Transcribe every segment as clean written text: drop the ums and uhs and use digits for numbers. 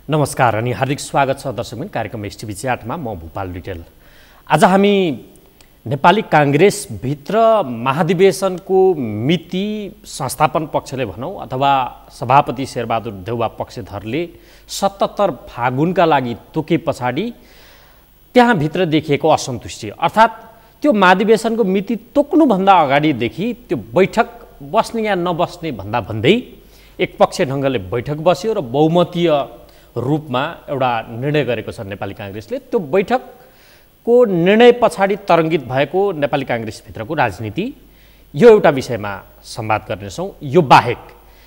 नमस्कार अनि हार्दिक स्वागत छ दर्शकबिन कार्यक्रम एसटिभी च्याटमा। म भूपाल रिटेल। आज हामी नेपाली काङ्ग्रेसभित्र महाधिवेशनको मिति संस्थापन पक्षले भनौँ अथवा सभापति शेरबहादुर देउवा पक्षधरले 77 फागुनका लागि तोके पछाडि त्यहाँभित्र देखिएको असन्तुष्टि, अर्थात् त्यो महाधिवेशनको मिति तोक्नुभन्दा अगाडिदेखि त्यो बैठक बस्ने या नबस्ने भन्दा भन्दै एक पक्ष ढङ्गले बैठक बस्यो र बहुमतीय रूपमा एउटा निर्णय गरेको छ नेपाली काङ्ग्रेसले। त्यो बैठकको निर्णय पछाडि तरङ्गित भएको नेपाली काङ्ग्रेसभित्रको राजनीति, यो एउटा विषयमा संवाद गर्नेछौँ। यो बाहेक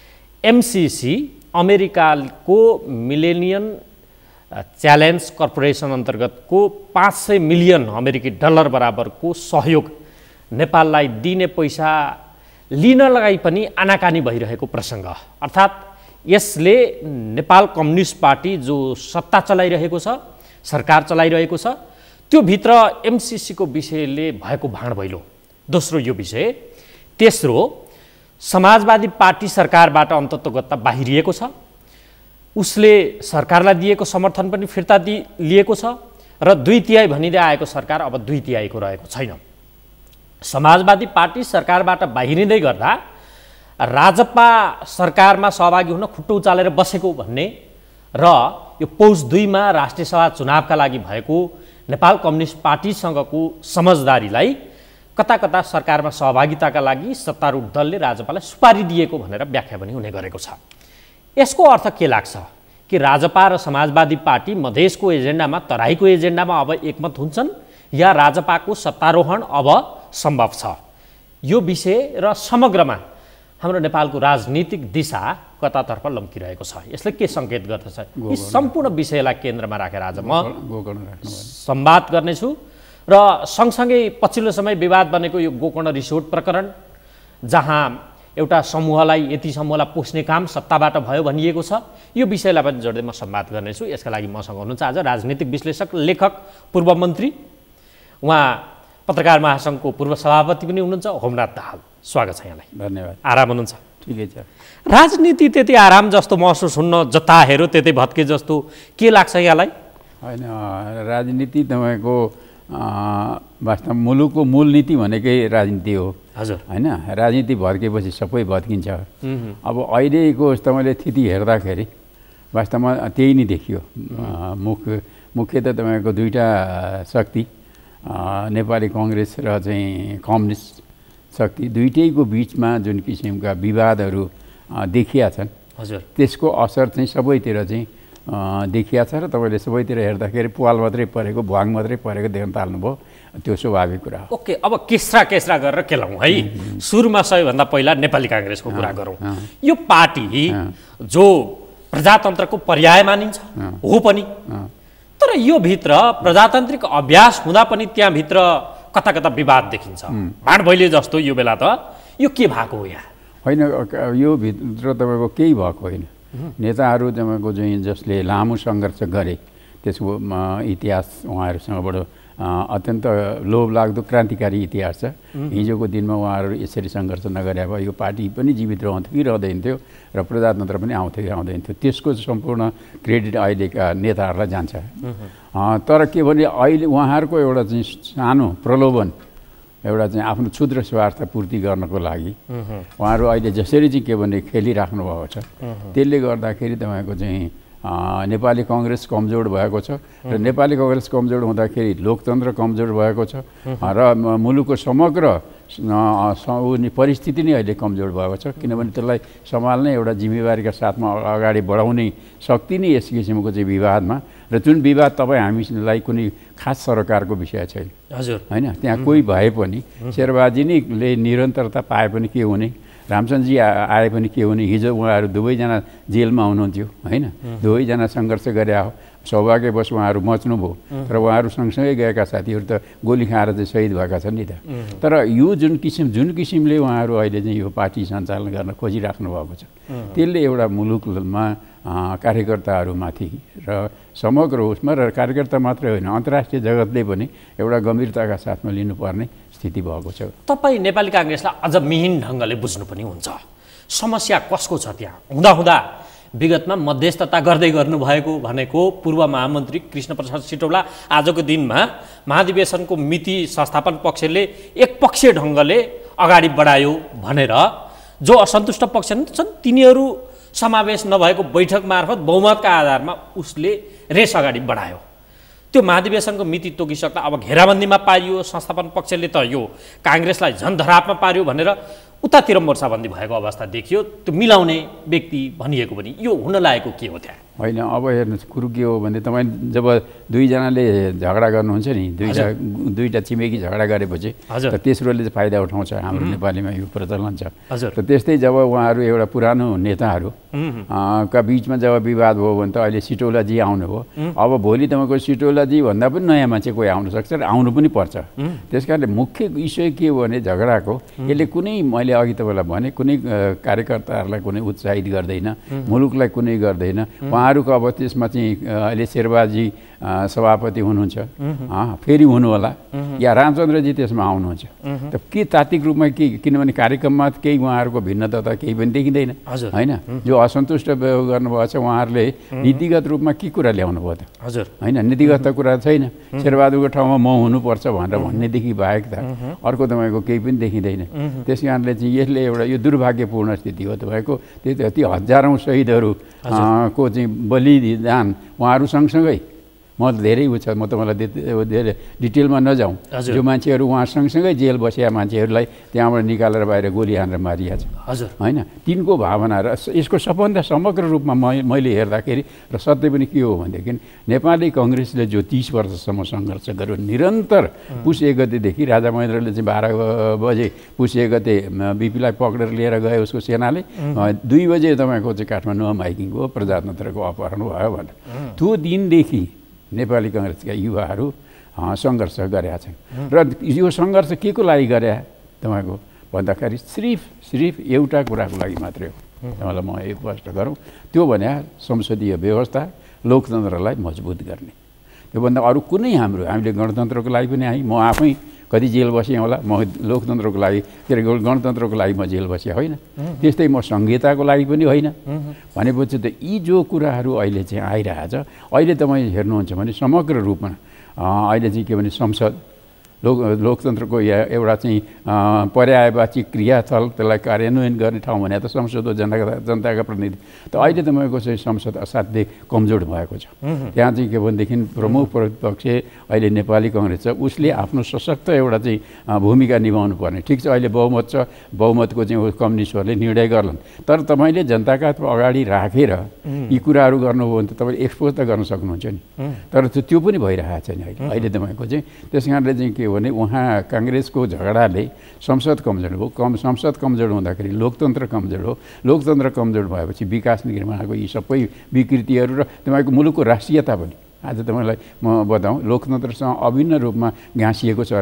एमसिसी अमेरिकाको मिलेनियम च्यालेन्ज कर्पोरेसन अन्तर्गतको 500 मिलियन अमेरिकी डलर बराबरको सहयोग नेपाललाई दिने पैसा लिन लगाई पनि आनाकानी भइरहेको प्रसङ्ग, अर्थात् यसले नेपाल कम्युनिस्ट पार्टी जो सत्ता चलाइरहेको छ, सरकार चलाइरहेको छ, त्यो भित्र एमसिसीको विषयले भएको भाँडभैलो। दोस्रो यो विषय। तेस्रो, समाजवादी पार्टी सरकारबाट अन्ततोगत्ता बाहिरिएको छ, उसले सरकारलाई दिएको समर्थन पनि फिर्ता लिएको छ र 2/3 भनिँदै आएको सरकार अब 2/3 को रहेको छैन। समाजवादी पार्टी सरकारबाट बाहिरिँदै गर्दा राजपा सरकारमा सहभागी हुन खुट्टो उचालेर बसेको भन्ने र यो पौष 2 मा राष्ट्रिय सभा चुनावका लागि भएको नेपाल कम्युनिस्ट पार्टीसँगको समझदारीलाई कता कता सरकारमा सहभागिताका लागि सत्तारूढ दलले राजपालाई सुपारी दिएको भनेर व्याख्या पनि हुने गरेको छ। यसको अर्थ के लाग्छ कि राजपा र समाजवादी पार्टी मधेसको एजेन्डामा, तराईको एजेन्डामा अब एकमत हुन्छन् या राजपाको सत्तारोहण अब सम्भव छ? यो विषय र समग्रमा हाम्रो नेपालको राजनीतिक दिशा कतातर्फ लम्किरहेको छ, यसले के सङ्केत गर्दछ? यी सम्पूर्ण विषयलाई केन्द्रमा राखेर आज म संवाद गर्नेछु। र सँगसँगै पछिल्लो समय विवाद बनेको यो गोकर्ण रिसोर्ट प्रकरण, जहाँ एउटा समूहलाई, यति समूहलाई पोस्ने काम सत्ताबाट भयो भनिएको छ, यो विषयलाई पनि जोड्दै म संवाद गर्नेछु। यसका लागि मसँग हुनुहुन्छ आज राजनीतिक विश्लेषक, लेखक, पूर्व मन्त्री, उहाँ पत्रकार महासङ्घको पूर्व सभापति पनि हुनुहुन्छ, होमनाथ दाहाल। स्वागत छ यहाँलाई। धन्यवाद। आराम हुनुहुन्छ? ठिकै छ। राजनीति त्यति आराम जस्तो महसुस हुन्न, जता हेऱ्यो त्यतै भत्के जस्तो के लाग्छ यहाँलाई? होइन, राजनीति तपाईँको वास्तवमा मुलुकको मूल नीति भनेकै राजनीति हो। हजुर। होइन, राजनीति भत्केपछि सबै भत्किन्छ। अब अहिलेको तपाईँले स्थिति हेर्दाखेरि वास्तवमा त्यही नै देखियो। मुख्य त तपाईँको दुईवटा शक्ति, नेपाली कङ्ग्रेस र चाहिँ कम्युनिस्ट शक्ति, दुइटैको बिचमा जुन किसिमका विवादहरू देखिया छन्, हजुर, त्यसको असर चाहिँ सबैतिर चाहिँ देखिया छ। र तपाईँले सबैतिर हेर्दाखेरि पुवाल मात्रै परेको, भुवाङ मात्रै परेको देख्न थाल्नुभयो, त्यो स्वाभाविक कुरा हो। ओके, अब केस्रा गरेर केलाउँ है। सुरुमा सबैभन्दा पहिला नेपाली काङ्ग्रेसको कुरा गरौँ। यो पार्टी जो प्रजातन्त्रको पर्याय मानिन्छ हो पनि, तर यो भित्र प्रजातान्त्रिक अभ्यास हुँदा पनि त्यहाँभित्र कता कता विवाद देखिन्छ, भाँडभैले जस्तो। यो बेला त यो के भएको हो यहाँ? होइन, यो भित्र तपाईँको केही भएको होइन। नेताहरू तपाईँको चाहिँ जसले लामो सङ्घर्ष गरे, त्यसको इतिहास उहाँहरूसँगबाट अत्यन्त लोभलाग्दो क्रान्तिकारी इतिहास छ। हिजोको दिनमा उहाँहरू यसरी सङ्घर्ष नगरे भए यो पार्टी पनि जीवित रहन्थ्यो कि रहँदैन थियो र प्रजातन्त्र पनि आउँथ्यो कि आउँदैन थियो। त्यसको सम्पूर्ण क्रेडिट अहिलेका नेताहरूलाई जान्छ। तर के भने अहिले उहाँहरूको एउटा चाहिँ सानो प्रलोभन, एउटा चाहिँ आफ्नो क्षुद्र स्वार्थ पूर्ति गर्नको लागि उहाँहरू अहिले जसरी चाहिँ के भने खेलिराख्नु भएको छ, त्यसले गर्दाखेरि तपाईँको चाहिँ नेपाली कङ्ग्रेस कमजोर भएको छ। र नेपाली कङ्ग्रेस कमजोर हुँदाखेरि लोकतन्त्र कमजोर भएको छ र मुलुकको समग्र परिस्थिति नै अहिले कमजोर भएको छ। किनभने त्यसलाई सम्हाल्ने एउटा जिम्मेवारीका साथमा अगाडि बढाउने शक्ति नै यस किसिमको चाहिँ विवादमा, र जुन विवाद तपाईँ हामीलाई कुनै खास सरकारको विषय छैन, हजुर, होइन, त्यहाँ कोही भए पनि शेरबहादुर नैले निरन्तरता पाए पनि के हुने, रामचन्द्रजी आए पनि के हुने। हिजो उहाँहरू दुवैजना जेलमा हुनुहुन्थ्यो, होइन, दुवैजना सङ्घर्ष गरे हो। सौभाग्यवश उहाँहरू बच्नुभयो, तर उहाँहरू सँगसँगै गएका साथीहरू त गोली खाएर चाहिँ शहीद भएका छन् नि त। तर यो जुन किसिमले उहाँहरू अहिले चाहिँ यो पार्टी सञ्चालन गर्न खोजिराख्नु भएको छ, त्यसले एउटा मुलुकमा कार्यकर्ताहरूमाथि र समग्र उसमा, र कार्यकर्ता मात्रै होइन अन्तर्राष्ट्रिय जगतले पनि एउटा गम्भीरताका साथमा लिनुपर्ने स्थिति भएको छ। तपाईँ नेपाली काङ्ग्रेसलाई अझ मिहिन ढङ्गले बुझ्नु पनि हुन्छ। समस्या कसको छ त्यहाँ? हुँदा विगतमा मध्यस्थता गर्दै गर्नुभएको भनेको पूर्व महामन्त्री कृष्णप्रसाद सिटौला आजको दिनमा महाधिवेशनको मिति संस्थापन पक्षले एकपक्षीय ढङ्गले अगाडि बढायो भनेर जो असन्तुष्ट पक्ष छन् तिनीहरू समावेश नभएको बैठक मार्फत बहुमतका आधारमा उसले रेस अगाडि बढायो। त्यो महाधिवेशनको मिति तोकिसक्दा अब घेराबन्दीमा पारियो, संस्थापन पक्षले त यो काङ्ग्रेसलाई झन् धरापमा पार्यो भनेर उतातिर मोर्चाबन्दी भएको अवस्था देखियो। त्यो मिलाउने व्यक्ति भनिएको पनि यो हुन लागेको के हो त्यहाँ? होइन, अब हेर्नुहोस् कुरो के हो भने तपाईँ जब दुईजनाले झगडा गर्नुहुन्छ नि, दुईवटा छिमेकी झगडा गरेपछि त तेस्रोले चाहिँ फाइदा उठाउँछ। हाम्रो नेपालीमा यो प्रचलन छ। त त्यस्तै जब उहाँहरू एउटा पुरानो नेताहरू का बिचमा जब विवाद भयो भने त अहिले सिटौलाजी आउनुभयो। अब भोलि तपाईँको सिटौलाजी भन्दा पनि नयाँ मान्छे कोही आउन सक्छ र आउनु पनि पर्छ। त्यस कारणले मुख्य विषय के हो भने झगडाको यसले कुनै, मैले अघि तपाईँलाई भने, कुनै कार्यकर्ताहरूलाई कुनै उत्साहित गर्दैन, मुलुकलाई कुनै गर्दैन। उहाँहरूको अब त्यसमा चाहिँ अहिले शेरबहादुरजी सभापति हुनुहुन्छ, फेरि हुनु होला, या रामचन्द्रजी त्यसमा आउनुहुन्छ। त के तात्विक रूपमा के, किनभने कार्यक्रममा केही उहाँहरूको भिन्नता त केही पनि देखिँदैन होइन। जो असन्तुष्ट गर्नुभएको छ उहाँहरूले नीतिगत रूपमा के कुरा ल्याउनु भयो त? हजुर होइन, नीतिगत त कुरा छैन। शेरबहादुरको ठाउँमा म हुनुपर्छ भनेर भन्नेदेखि बाहेक त अर्को तपाईँको केही पनि देखिँदैन। त्यस कारणले चाहिँ यसले एउटा यो दुर्भाग्यपूर्ण स्थिति हो तपाईँको। ती हजारौँ शहीदहरू को चाहिँ बलिदान उहाँहरू सँगसँगै, म धेरै छ, म तपाईँलाई धेरै डिटेलमा नजाउँ। जो मान्छेहरू उहाँ सँगसँगै जेल बसेका मान्छेहरूलाई त्यहाँबाट निकालेर बाहिर गोली हानेर मारिया छ होइन। तिनको भावना र यसको सबभन्दा समग्र रूपमा मैले हेर्दाखेरि र सत्य पनि के हो भनेदेखि नेपाली कङ्ग्रेसले जो 30 वर्षसम्म सङ्घर्ष गर्यो निरन्तर, पुस 1 गतेदेखि राजा महेन्द्रले चाहिँ 12 बजे पुस 1 गते बिपीलाई पक्रेर लिएर गए उसको सेनाले, 2 बजे तपाईँको चाहिँ काठमाडौँमा माइकिङ हो, प्रजातन्त्रको अपहरण भयो भनेर। त्यो दिनदेखि नेपाली कङ्ग्रेसका युवाहरू सङ्घर्ष गरेका छन्। र यो सङ्घर्ष के को लागि गरे तपाईँको भन्दाखेरि सिर्फ एउटा कुराको लागि मात्रै हो। तपाईँलाई म यो स्पष्ट गरौँ, त्यो भने संसदीय व्यवस्था, लोकतन्त्रलाई मजबुत गर्ने। त्योभन्दा अरू कुनै हामीले गणतन्त्रको लागि पनि म आफै कति जेल बसेँ होला, म लोकतन्त्रको लागि के अरे गणतन्त्रको लागि म जेल बसेँ होइन। त्यस्तै म संहिताको लागि पनि होइन। भनेपछि त यी जो कुराहरू अहिले चाहिँ आइरहेछ, अहिले तपाईँ हेर्नुहुन्छ भने समग्र रूपमा अहिले चाहिँ के भने संसद लोकतन्त्रको एउटा चाहिँ पर्यायवाची क्रियाथल, त्यसलाई कार्यान्वयन गर्ने ठाउँ भने त संसद हो, जनताका प्रतिनिधि। त अहिले तपाईँको चाहिँ संसद असाध्यै कमजोर भएको छ। त्यहाँ चाहिँ के भनेदेखि प्रमुख प्रतिपक्ष अहिले नेपाली कङ्ग्रेस छ, उसले आफ्नो सशक्त एउटा चाहिँ भूमिका निभाउनु पर्ने। ठिक छ, अहिले बहुमत छ, बहुमतको चाहिँ कम्युनिस्टहरूले निर्णय गर्लान्, तर तपाईँले जनताका अगाडि राखेर यी कुराहरू गर्नुभयो भने त तपाईँले एक्सपोज त गर्न सक्नुहुन्छ नि। तर त्यो पनि भइरहेको छैन अहिले तपाईँको चाहिँ। त्यस कारणले चाहिँ के भने उहाँ काङ्ग्रेसको झगडाले संसद कमजोर हो। संसद कमजोर हुँदाखेरि लोकतन्त्र कमजोर हो। लोकतन्त्र कमजोर भएपछि विकास निर्माणको यी सबै विकृतिहरू र तपाईँको मुलुकको राष्ट्रियता पनि आज तपाईँलाई म बताउँ, लोकतन्त्रसँग अभिन्न रूपमा गाँसिएको छ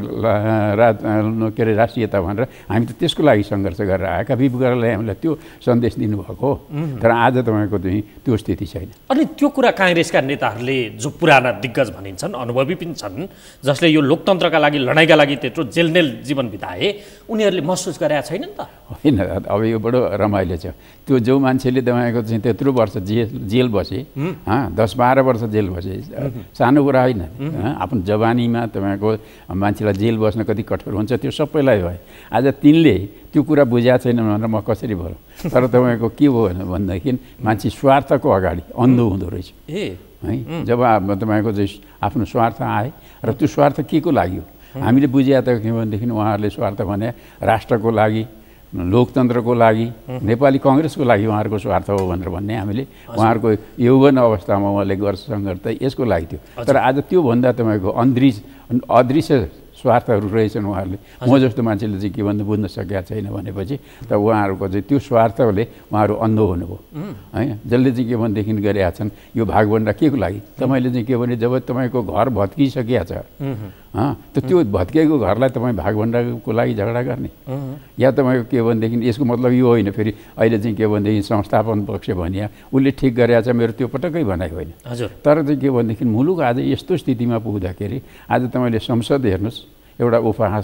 के अरे राष्ट्रियता भनेर। हामी त त्यसको लागि सङ्घर्ष गरेर आएका, विपुलले हामीलाई त्यो सन्देश दिनुभएको हो। तर आज तपाईँको चाहिँ त्यो स्थिति छैन। अनि त्यो कुरा काङ्ग्रेसका नेताहरूले जो पुराना दिग्गज भनिन्छन्, अनुभवी पनि छन्, जसले यो लोकतन्त्रका लागि लडाइँका लागि त्यत्रो जेलनेल जीवन बिताए, उनीहरूले महसुस गरेका छैनन् त? होइन, अब यो बडो रमाइलो छ। त्यो जो मान्छेले तपाईँको चाहिँ त्यत्रो वर्ष जेल बसे, 10-12 वर्ष जेल बसे, सानो कुरा होइन। आफ्नो जवानीमा तपाईँको मान्छेलाई जेल बस्न कति कठोर हुन्छ त्यो सबैलाई भयो। आज तिनले त्यो कुरा बुझाएको छैन भनेर म कसरी भनौँ? तर तपाईँको के हो भनेदेखि मान्छे स्वार्थको अगाडि अन्धो हुँदो रहेछ है। जब तपाईँको चाहिँ आफ्नो स्वार्थ आए, र त्यो स्वार्थ के को लागि हो हामीले बुझिया त के भनेदेखि उहाँहरूले स्वार्थ भने राष्ट्रको लागि, लोकतन्त्रको लागि, नेपाली कङ्ग्रेसको लागि उहाँहरूको स्वार्थ हो भनेर भन्ने हामीले उहाँहरूको यौवन अवस्थामा उहाँले गर्छ सङ्घर्ष त यसको लागि थियो। तर आज त्योभन्दा तपाईँको अदृश्य स्वार्थहरू रहेछन् उहाँहरूले। म जस्तो मान्छेले चाहिँ के भन्दा बुझ्न सकेका छैन भनेपछि त उहाँहरूको चाहिँ त्यो स्वार्थले उहाँहरू अन्धो हुनुभयो होइन। जसले चाहिँ के भनेदेखि गरेका छन् यो भागभन्डा के को लागि? तपाईँले चाहिँ के भने जब तपाईँको घर भत्किसकेका छ त त्यो भत्किएको घरलाई तपाईँ भागभन्डाको लागि झगडा गर्ने, या तपाईँको के भनेदेखि यसको मतलब यो होइन फेरि अहिले चाहिँ के भनेदेखि संस्थापन पक्ष भनिया उसले ठिक गरेका छ मेरो त्यो पटक्कै भनाइ होइन। तर चाहिँ के भनेदेखि मुलुक आज यस्तो स्थितिमा पुग्दाखेरि आज तपाईँले संसद हेर्नुहोस्, एउटा उपहासको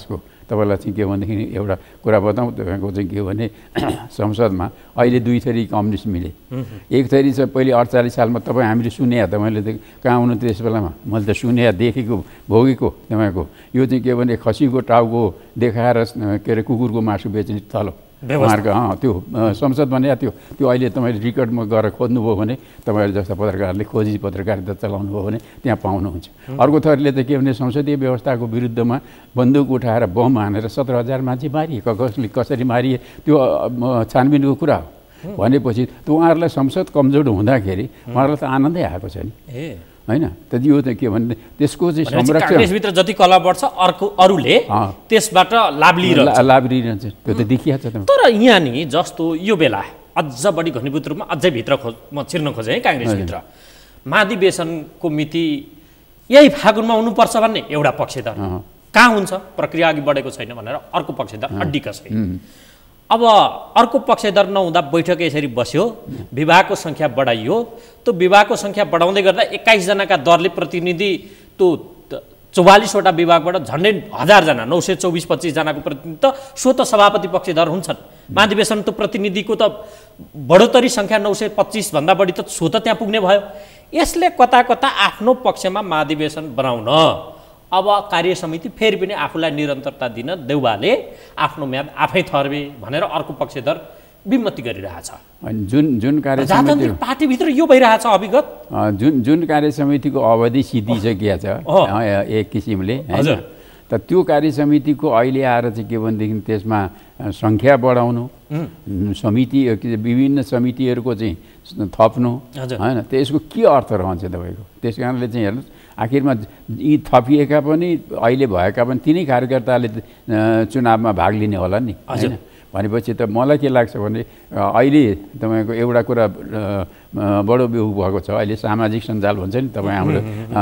तपाईँलाई चाहिँ के भनेदेखि एउटा कुरा बताउँ तपाईँको चाहिँ के भने संसदमा अहिले 2 थरी कम्युनिस्ट मिले। एक थरी चाहिँ पहिले 48 सालमा तपाईँ हामीले सुने तपाईँले त कहाँ हुनु त्यस बेलामा मैले त सुने देखेको भोगेको तपाईँको यो चाहिँ के भने खसीको टाउको देखाएर के अरे कुकुरको मासु बेच्ने तल उहाँहरूको त्यो संसद भने त्यो अहिले तपाईँले रिकर्डमा गएर खोज्नुभयो भने तपाईँहरू जस्ता पत्रकारले खोजी पत्रकारिता चलाउनु भयो भने त्यहाँ पाउनुहुन्छ। अर्को थरीले त के भने संसदीय व्यवस्थाको विरुद्धमा बन्दुक उठाएर बम हानेर 17,000 मान्छे मारिए। कसरी मारिए त्यो छानबिनको कुरा हो। भनेपछि त उहाँहरूलाई संसद कमजोर हुँदाखेरि उहाँहरूलाई त आनन्दै आएको छ नि होइन त। यो चाहिँ के भने त्यसको चाहिँ संरक्षण कांग्रेसभित्र जति कला बढ्छ अरूले त्यसबाट लाभ लिइरहन्छ त्यो त देखिया छ। तर यहाँ नि जस्तो यो बेला अझ बढी घनीभूत रूपमा अझै भित्र म छिर्न खोजेँ है कांग्रेसभित्र महाधिवेशनको मिति यही फागुनमा हुनुपर्छ भन्ने एउटा पक्षधर कहाँ हुन्छ प्रक्रिया अघि बढेको छैन भनेर अर्को पक्षधर अड्डी कसै। अब अर्को पक्षधर नहुँदा बैठक यसरी बस्यो, विवाहको सङ्ख्या बढाइयो। त्यो विवाहको सङ्ख्या बढाउँदै गर्दा 21 जनाका दरले प्रतिनिधि त्यो 44वटा विभागबाट झन्डै 1000 जना 924-25 जनाको प्रतिनिधि त स्वत सभापति पक्षधर हुन्छन्। महाधिवेशन त प्रतिनिधिको त बढोत्तरी सङ्ख्या 925 भन्दा बढी त स्वत त्यहाँ पुग्ने भयो। यसले कता कता आफ्नो पक्षमा महाधिवेशन बनाउन अब कार्य समिति फेरि पनि आफूलाई निरन्तरता दिन देउवाले आफ्नो म्याद आफै थर्बे भनेर अर्को पक्षधर विमति गरिरहेछ। जुन कार्य समिति पार्टीभित्र यो भइरहेछ अभिगत जुन कार्य समितिको अवधि सिद्धिसकिया छ एक किसिमले हैन त त्यो कार्य समितिको अहिले आएर चाहिँ के भनेदेखि त्यसमा सङ्ख्या बढाउनु समिति विभिन्न समितिहरूको चाहिँ थप्नु हैन त्यसको के अर्थ रहन्छ तपाईँको। त्यस कारणले चाहिँ हेर्नुहोस् आखिरमा यी थपिएका पनि अहिले भएका पनि तिनै कार्यकर्ताले चुनावमा भाग लिने होला नि हैन। भनेपछि त मलाई के लाग्छ भने अहिले तपाईँको एउटा कुरा बडो बेहु भएको छ। अहिले सामाजिक सञ्जाल भन्छ नि तपाईँ हाम्रो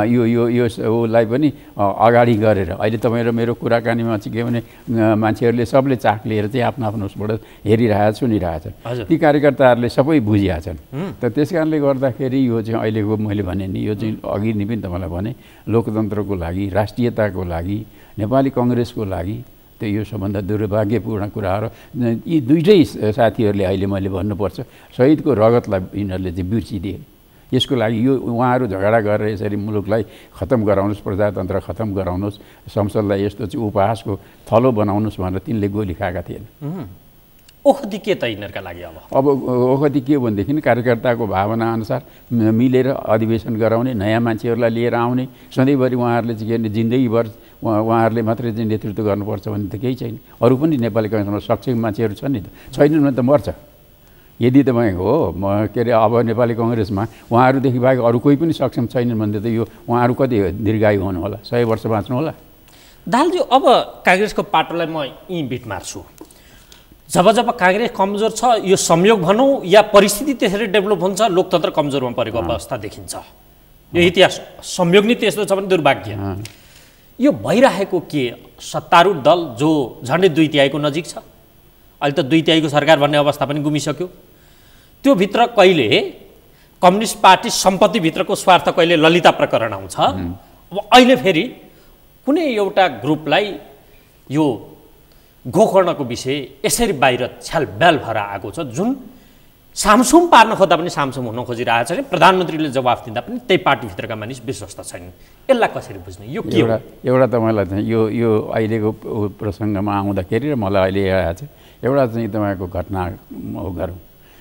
योलाई पनि अगाडि गरेर अहिले तपाईँ र मेरो कुराकानीमा चाहिँ के भने मान्छेहरूले सबले चाख लिएर चाहिँ आफ्नो आफ्नो उसबाट हेरिरहेछ सुनिरहेछन्। ती कार्यकर्ताहरूले सबै बुझिहाछन्। त त्यस कारणले गर्दाखेरि यो चाहिँ अहिलेको मैले भने नि यो चाहिँ अघि नि पनि तपाईँलाई भने लोकतन्त्रको लागि राष्ट्रियताको लागि नेपाली कङ्ग्रेसको लागि त यो सबभन्दा दुर्भाग्यपूर्ण कुरा हो। यी दुईटै साथीहरूले अहिले मैले भन्नुपर्छ शहीदको रगतलाई यिनीहरूले चाहिँ बिर्सिदिए। यसको लागि यो उहाँहरू झगडा गरेर यसरी मुलुकलाई खतम गराउनुहोस्, प्रजातन्त्र खतम गराउनुहोस्, संसदलाई यस्तो चाहिँ उपहासको थलो बनाउनुहोस् भनेर तिनले गोली खाएका थिएन। ओखती के त यिनीहरूका लागि अब ओखती के भनेदेखि कार्यकर्ताको भावना अनुसार मिलेर अधिवेशन गराउने, नयाँ मान्छेहरूलाई लिएर आउने, सधैँभरि उहाँहरूले चाहिँ के भने जिन्दगीभर उहाँहरूले मात्रै चाहिँ नेतृत्व गर्नुपर्छ भन्ने त केही छैन। अरू पनि नेपाली काङ्ग्रेसमा सक्षम मान्छेहरू छन् नि त, छैनन् भने त मर्छ। यदि तपाईँ हो के अरे अब नेपाली कङ्ग्रेसमा उहाँहरूदेखि बाहेक अरू कोही पनि सक्षम छैनन् भने त यो उहाँहरू कति दीर्घायु हुनु होला, 100 वर्ष बाँच्नु होला। दालजी अब काङ्ग्रेसको पाटोलाई म यहीँ बिट मार्छु। जब काङ्ग्रेस कमजोर छ यो संयोग भनौँ या परिस्थिति त्यसरी डेभलप हुन्छ लोकतन्त्र कमजोरमा परेको अवस्था देखिन्छ। यो इतिहास संयोग नै त्यस्तो छ भने दुर्भाग्य। यो भइरहेको के सत्तारूढ दल जो झन्डै 2/3 नजिक छ, अहिले त 2/3 सरकार भन्ने अवस्था पनि गुमिसक्यो। त्यो भित्र कहिले कम्युनिस्ट पार्टी सम्पत्तिभित्रको स्वार्थ कहिले ललिता प्रकरण आउँछ। अब अहिले फेरि कुनै एउटा ग्रुपलाई यो गोकर्णको विषय यसरी बाहिर छ्यालब्याल भएर आएको छ, जुन सामसुम पार्न खोज्दा पनि सामसुम हुन खोजिरहेको छ। प्रधानमन्त्रीले जवाफ दिँदा पनि त्यही पार्टीभित्रका मानिस विश्वस्त छैनन्। यसलाई कसरी बुझ्ने? यो के एउटा तपाईँलाई चाहिँ यो अहिलेको प्रसङ्गमा आउँदाखेरि र मलाई अहिले आएको छ एउटा चाहिँ तपाईँको घटना गरौँ।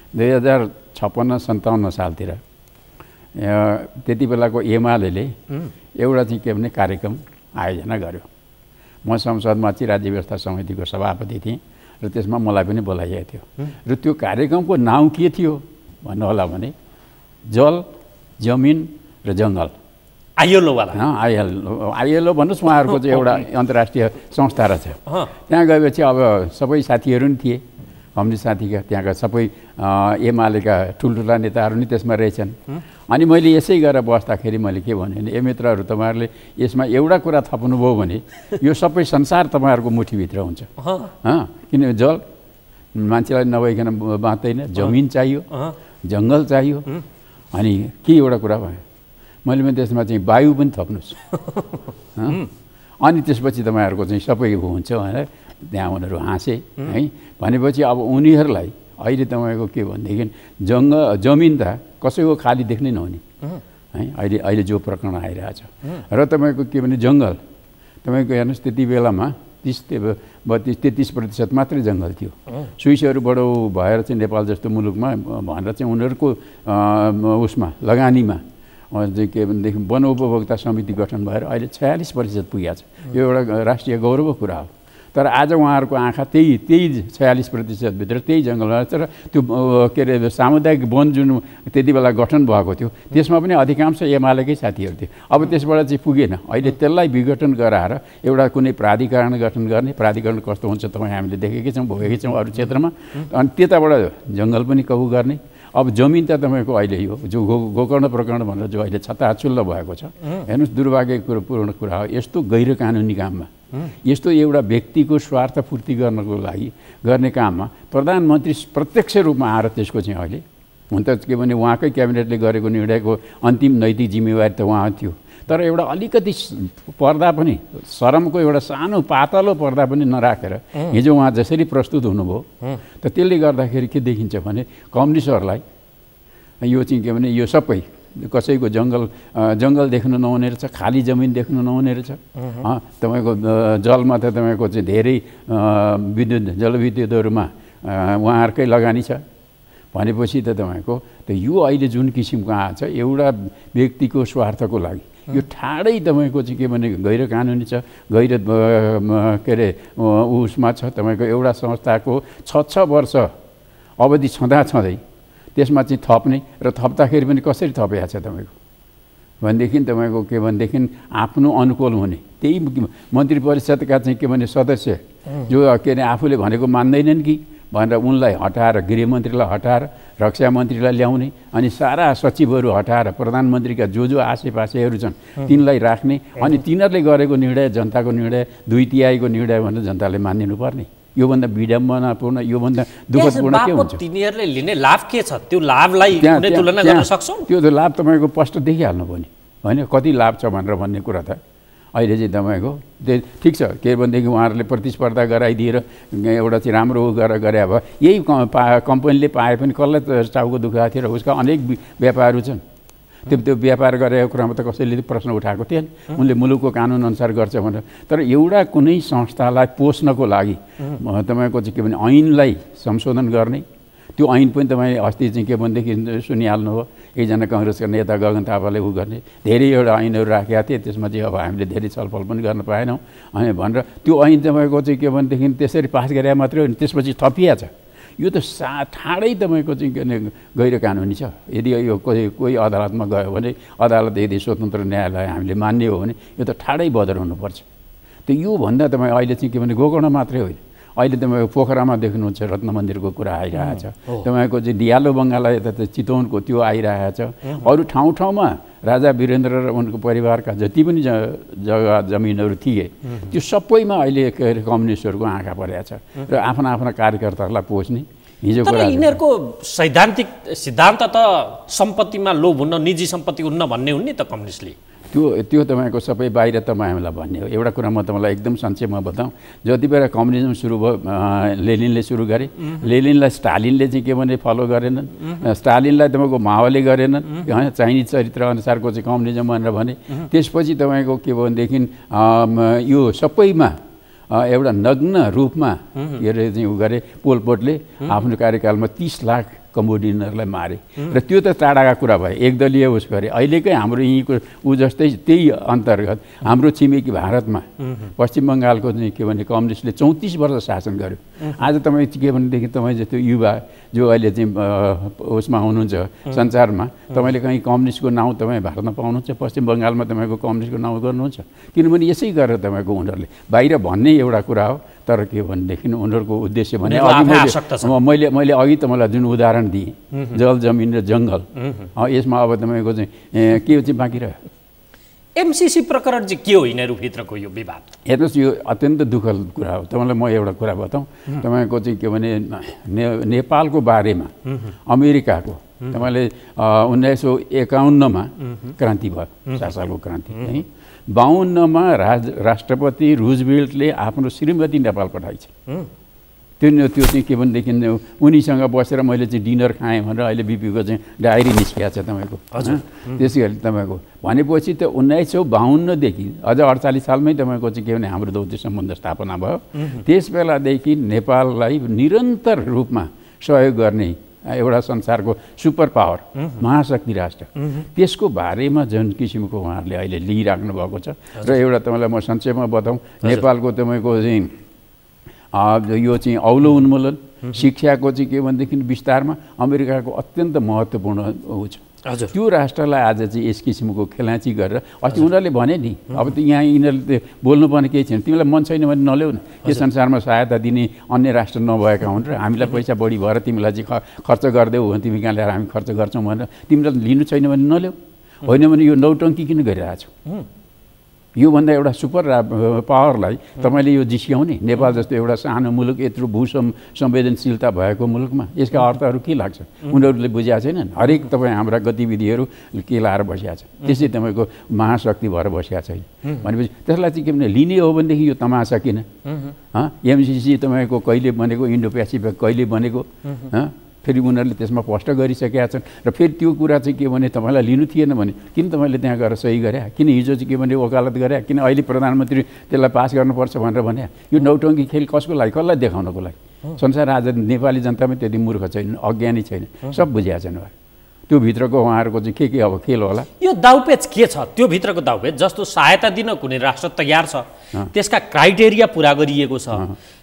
2056-57 सालतिर त्यति बेलाको एमाले एउटा चाहिँ के भने कार्यक्रम आयोजना गर्यो। म संसदमा चाहिँ राज्य व्यवस्था समितिको सभापति थिएँ र त्यसमा मलाई पनि बोलाइएको थियो। र त्यो कार्यक्रमको नाउँ के थियो भन्नु होला भने जल, जमिन र जङ्गल। आइएलओवाला आइएलओ भन्नुहोस्, उहाँहरूको चाहिँ एउटा अन्तर्राष्ट्रिय संस्था रहेछ। त्यहाँ गएपछि अब सबै साथीहरू नि थिए, कम्युनिस्ट साथीका, त्यहाँका सबै एमालेका ठुल्ठुला नेताहरू नि त्यसमा रहेछन्। अनि मैले यसै गरेर बस्दाखेरि मैले के भने ए मित्रहरू, तपाईँहरूले यसमा एउटा कुरा थप्नुभयो भने यो सबै संसार तपाईँहरूको मुठीभित्र हुन्छ। किन जल मान्छेलाई नभइकन बाँच्दैन, जमिन चाहियो, जङ्गल चाहियो, अनि के एउटा कुरा भयो मैले पनि त्यसमा चाहिँ वायु पनि थप्नुहोस्। अनि त्यसपछि तपाईँहरूको चाहिँ सबै हुन्छ भनेर त्यहाँ उनीहरू हाँसे है। भनेपछि अब उनीहरूलाई अहिले तपाईँको के भनेदेखि जमिन त कसैको खाली देख्नै नहुने है। अहिले जो प्रकरण आइरहेछ र तपाईँको के भने जङ्गल तपाईँको हेर्नुहोस् त्यति बेलामा 32-33% मात्रै जङ्गल थियो। स्विसहरू बडो भएर चाहिँ नेपाल जस्तो मुलुकमा भनेर चाहिँ उनीहरूको उसमा लगानीमा चाहिँ के भनेदेखि वन उपभोक्ता समिति गठन भएर अहिले 46% पुगेको छ। यो एउटा राष्ट्रिय गौरवको कुरा हो। तर आज उहाँहरूको आँखा त्यही 46% भित्र त्यही जङ्गलमा तर त्यो के अरे सामुदायिक वन जुन त्यति बेला गठन भएको थियो त्यसमा पनि अधिकांश एमालेकै साथीहरू थियो। अब त्यसबाट चाहिँ पुगेन। अहिले त्यसलाई विघटन गराएर एउटा कुनै प्राधिकरण गठन गर्ने, प्राधिकरण कस्तो हुन्छ तपाईँ हामीले देखेकै छौँ, भोगेकै छौँ अरू क्षेत्रमा। अनि त्यताबाट जङ्गल पनि कबु गर्ने। अब जमिन त तपाईँको अहिले यो जो गोकर्ण प्रकरण भनेर जो अहिले छताछुल्ल भएको छ, हेर्नुहोस् दुर्भाग्यपूर्ण कुरा हो। यस्तो गैर कानुनी काममा, यस्तो एउटा व्यक्तिको स्वार्थ पूर्ति गर्नको लागि गर्ने काममा प्रधानमन्त्री प्रत्यक्ष रूपमा आएर त्यसको चाहिँ अहिले हुन त के भने उहाँकै क्याबिनेटले गरेको निर्णयको अन्तिम नैतिक जिम्मेवारी त उहाँ थियो। तर एउटा अलिकति पर्दा पनि शरमको एउटा सानो पातलो पर्दा पनि नराखेर हिजो उहाँ जसरी प्रस्तुत हुनुभयो त त्यसले गर्दाखेरि के देखिन्छ भने कम्युनिस्टहरूलाई यो चाहिँ के भने यो सबै कसैको जङ्गल देख्नु नहुने रहेछ, खाली जमिन देख्नु नहुने रहेछ। तपाईँको जलमा त तपाईँको चाहिँ धेरै जलविद्युतहरूमा उहाँहरूकै लगानी छ भनेपछि त तपाईँको त यो अहिले जुन किसिमको आएको छ एउटा व्यक्तिको स्वार्थको लागि यो ठाडै तपाईँको चाहिँ के भने गैर कानुनी छ, गैर के अरे उसमा छ। तपाईँको एउटा संस्थाको 6 वर्ष अवधि छँदै त्यसमा चाहिँ थप्ने र थप्दाखेरि पनि कसरी थपेको छ तपाईँको भनेदेखि तपाईँको के भनेदेखि आफ्नो अनुकूल हुने त्यही मन्त्री परिषदका चाहिँ के भने सदस्य जो के अरे आफूले भनेको मान्दैनन् कि भनेर उनलाई हटाएर गृहमन्त्रीलाई हटाएर रक्षा मन्त्रीलाई ल्याउने अनि सारा सचिवहरू हटाएर प्रधानमन्त्रीका जो आसेपासेहरू छन् तिनलाई राख्ने अनि तिनीहरूले गरेको निर्णय जनताको निर्णय 2/3 निर्णय भनेर जनताले मानिनुपर्ने। योभन्दा विडम्बनापूर्ण योभन्दा दुःखपूर्ण के हुन्छ? तिनीहरूले लिने लाभ के छ? त्यो लाभलाई कुनै तुलना गर्न सक्छौँ? त्यो त लाभ तपाईँको स्पष्ट देखिहाल्नु पर्ने होइन कति लाभ छ भनेर भन्ने कुरा त अहिले चाहिँ तपाईँको ठिक छ के भनेदेखि उहाँहरूले प्रतिस्पर्धा गराइदिएर एउटा चाहिँ राम्रो गरे भए यही कम्पनीले पाए पनि कसलाई टाउको दुखाएको थियो र उसका अनेक व्यापारहरू छन्। त्यो व्यापार गरेको कुरामा त कसैले प्रश्न उठाएको थिएन। उनले मुलुकको कानुन अनुसार गर्छ भनेर। तर एउटा कुनै संस्थालाई पोस्नको लागि तपाईँको चाहिँ के भने ऐनलाई संशोधन गर्ने त्यो ऐन पनि तपाईँ अस्ति चाहिँ के भनेदेखि सुनिहाल्नु हो एकजना काङ्ग्रेसका नेता गगन थापाले उ गर्ने धेरै एउटा ऐनहरू राखेका थिए त्यसमा चाहिँ अब हामीले धेरै छलफल पनि गर्न पाएनौँ अनि भनेर त्यो ऐन तपाईँको चाहिँ के भनेदेखि त्यसरी पास गरे मात्रै हो त्यसपछि थपिया छ। यो त ठाडै तपाईँको चाहिँ के भने गैर कानुनी छ। यदि यो कोही अदालतमा गयो भने अदालत यदि स्वतन्त्र न्यायालय हामीले मान्ने हो भने यो त ठाडै बदर हुनुपर्छ। त योभन्दा तपाईँ अहिले चाहिँ के भने गोकर्ण मात्रै होइन अहिले तपाईँको पोखरामा देख्नुहुन्छ रत्न मन्दिरको कुरा आइरहेछ। तपाईँको चाहिँ दियालो बङ्गाला यता चितवनको त्यो आइरहेछ। अरू ठाउँमा राजा वीरेन्द्र र उनको परिवारका जति पनि जग्गा जमिनहरू थिए त्यो सबैमा अहिले के अरे कम्युनिस्टहरूको आँखा परेको छ र आफ्ना कार्यकर्ताहरूलाई पोस्ने हिजो कुरा। यिनीहरूको सैद्धान्तिक सिद्धान्त त सम्पत्तिमा लोभ हुन्न, निजी सम्पत्ति हुन्न भन्ने हुन् नि त कम्युनिस्टले। त्यो तपाईँको सबै बाहिर तपाईँलाई भन्ने हो। एउटा कुरा म तपाईँलाई एकदम संक्षेपमा बताऊँ। जति बेला कम्युनिजम सुरु भयो लेनिनले सुरु गरे, लेनिनलाई स्टालिनले चाहिँ के भने फलो गरेनन्, स्टालिनलाई तपाईँको माओले गरेनन् होइन चाइनिज चरित्र अनुसारको चाहिँ कम्युनिजम भनेर भने। त्यसपछि तपाईँको के भनेदेखि यो सबैमा एउटा नग्न रूपमा के अरे चाहिँ उ गरे पोल पोटले आफ्नो कार्यकालमा 30 लाख कम्बोडियनहरूलाई मारे र त्यो त टाढाका कुरा भयो एकदलीय उस गरे। अहिलेकै हाम्रो यहीँको ऊ जस्तै त्यही अन्तर्गत हाम्रो छिमेकी भारतमा पश्चिम बङ्गालको चाहिँ के भने कम्युनिस्टले 34 वर्ष शासन गर्यो। आज तपाईँ के भनेदेखि तपाईँ जस्तो युवा जो अहिले चाहिँ उसमा हुनुहुन्छ संसारमा तपाईँले कहीँ कम्युनिस्टको नाउँ तपाईँ भारतमा पाउनुहुन्छ, पश्चिम बङ्गालमा तपाईँको कम्युनिस्टको नाउँ गर्नुहुन्छ किनभने यसै गरेर तपाईँको उनीहरूले बाहिर भन्ने एउटा कुरा हो। तर के भनेदेखि उनीहरूको उद्देश्य भने मैले अघि त मलाई जुन उदाहरण दिएँ जल जमिन र जङ्गल यसमा अब तपाईँको चाहिँ के चाहिँ बाँकी रह्यो? एमसिसी प्रकरण चाहिँ के हो यिनीहरूभित्रको यो विवाद? हेर्नुहोस् यो अत्यन्त दुःखद कुरा हो। तपाईँलाई म एउटा कुरा बताऊँ। तपाईँको चाहिँ के भने नेपालको बारेमा अमेरिकाको तपाईँले 1951 क्रान्ति भयो 7 सालको क्रान्ति है 52मा राष्ट्रपति रुजवेल्टले आफ्नो श्रीमती नेपाल पठाइछ। त्यो चाहिँ के भनेदेखि उनीसँग बसेर मैले चाहिँ डिनर खाएँ भनेर अहिले बिपीको चाहिँ डायरी निस्किएको छ तपाईँको। त्यसै गरी तपाईँको भनेपछि त 1952देखि अझ 48 सालमै तपाईँको चाहिँ के भने हाम्रो दौत्य सम्बन्ध स्थापना भयो। त्यस बेलादेखि नेपाललाई निरन्तर रूपमा सहयोग गर्ने एउटा संसारको सुपर पावर महाशक्ति राष्ट्र, त्यसको बारेमा जुन किसिमको उहाँहरूले अहिले लिइराख्नु भएको छ। र एउटा तपाईँलाई म संक्षेपमा बताउँ, नेपालको तपाईँको चाहिँ यो चाहिँ औलो उन्मूलन, शिक्षाको चाहिँ के भनेदेखि विस्तारमा अमेरिकाको अत्यन्त महत्त्वपूर्ण छ। त्यो राष्ट्रलाई आज चाहिँ यस किसिमको खेलाँची गरेर अस्ति उनीहरूले भने नि, अब त यहाँ यिनीहरूले बोल्नुपर्ने केही छैन, तिमीलाई मन छैन भने नल्याउ न, यो संसारमा सहायता दिने अन्य राष्ट्र नभएका हुन् र हामीलाई पैसा बढी भएर तिमीलाई चाहिँ खर्च गरिदेऊ भने तिमी कहाँ ल्याएर हामी खर्च गर्छौँ भनेर तिमीलाई लिनु छैन भने नल्याउ। होइन भने यो नौटङ्की किन गरिरहेछौ? योभन्दा एउटा सुपर पावरलाई तपाईँले यो जिस्क्याउने, नेपाल जस्तो एउटा सानो मुलुक यत्रो संवेदनशीलता भएको मुलुकमा यसका अर्थहरू के लाग्छ? उनीहरूले बुझेका छैनन्। हरेक तपाईँ हाम्रा गतिविधिहरू के लाएर बसिया छ, त्यसै तपाईँको महाशक्ति भएर बसिया छैन भनेपछि त्यसलाई चाहिँ के भने लिने हो भनेदेखि यो तमासा किन? एमसिसी तपाईँको कहिले बनेको, इन्डो पेसिफिक कहिले बनेको, फेरि उनीहरूले त्यसमा स्पष्ट गरिसकेका छन्। र फेरि त्यो कुरा चाहिँ के भने तपाईँलाई लिनु थिएन भने किन तपाईँले त्यहाँ गएर सही गरे? किन हिजो चाहिँ के भने वकालत गरे? किन अहिले प्रधानमन्त्री त्यसलाई पास गर्नुपर्छ भनेर भने? यो नौटङ्की खेल कसको लागि, कसलाई देखाउनको लागि? संसार आज नेपाली जनतामै त्यति मूर्ख छैन, अज्ञानी छैन, सब बुझेका छन्। त्यो भित्रको उहाँहरूको चाहिँ के अब खेल होला? यो दाउपेच के छ? त्यो भित्रको दाउपेच जस्तो सहायता दिन कुनै राष्ट्र तयार छ, त्यसका क्राइटेरिया पुरा गरिएको छ।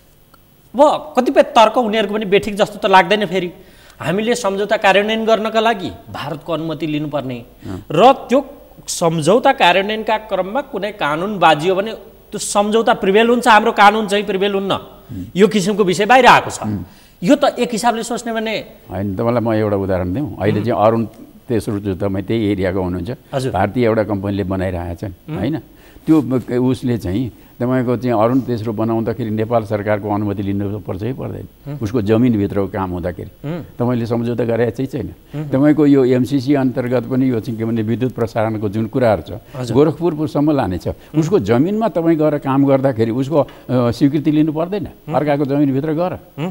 अब कतिपय तर्क उनीहरूको पनि बेठिक जस्तो त लाग्दैन। फेरि हामीले सम्झौता कार्यान्वयन गर्नका लागि भारतको अनुमति लिनुपर्ने र त्यो सम्झौता कार्यान्वयनका क्रममा कुनै कानुन बाजियो भने त्यो सम्झौता प्रिभेल हुन्छ, हाम्रो कानुन चाहिँ प्रिभेल हुन्न, यो किसिमको विषय बाहिर आएको छ। यो त एक हिसाबले सोच्ने भने होइन। तपाईँलाई म एउटा उदाहरण दिउँ, अहिले चाहिँ अरुण तेस्रो जो तपाईँ त्यही एरियाको हुनुहुन्छ, भारतीय एउटा कम्पनीले बनाइरहेका छन् होइन, त्यो उसले चाहिँ तपाईँको चाहिँ अरुण तेस्रो बनाउँदाखेरि नेपाल सरकारको अनुमति लिनुपर्छ है पर्दैन? उसको जमिनभित्रको काम हुँदाखेरि तपाईँले सम्झौता गरेका चाहिँ छैन। तपाईँको यो एमसिसी अन्तर्गत पनि यो चाहिँ के भने विद्युत प्रसारणको जुन कुराहरू छ गोरखपुरसम्म लानेछ, उसको जमिनमा तपाईँ गएर काम गर्दाखेरि उसको स्वीकृति लिनु पर्दैन? अर्काको जमिनभित्र गएर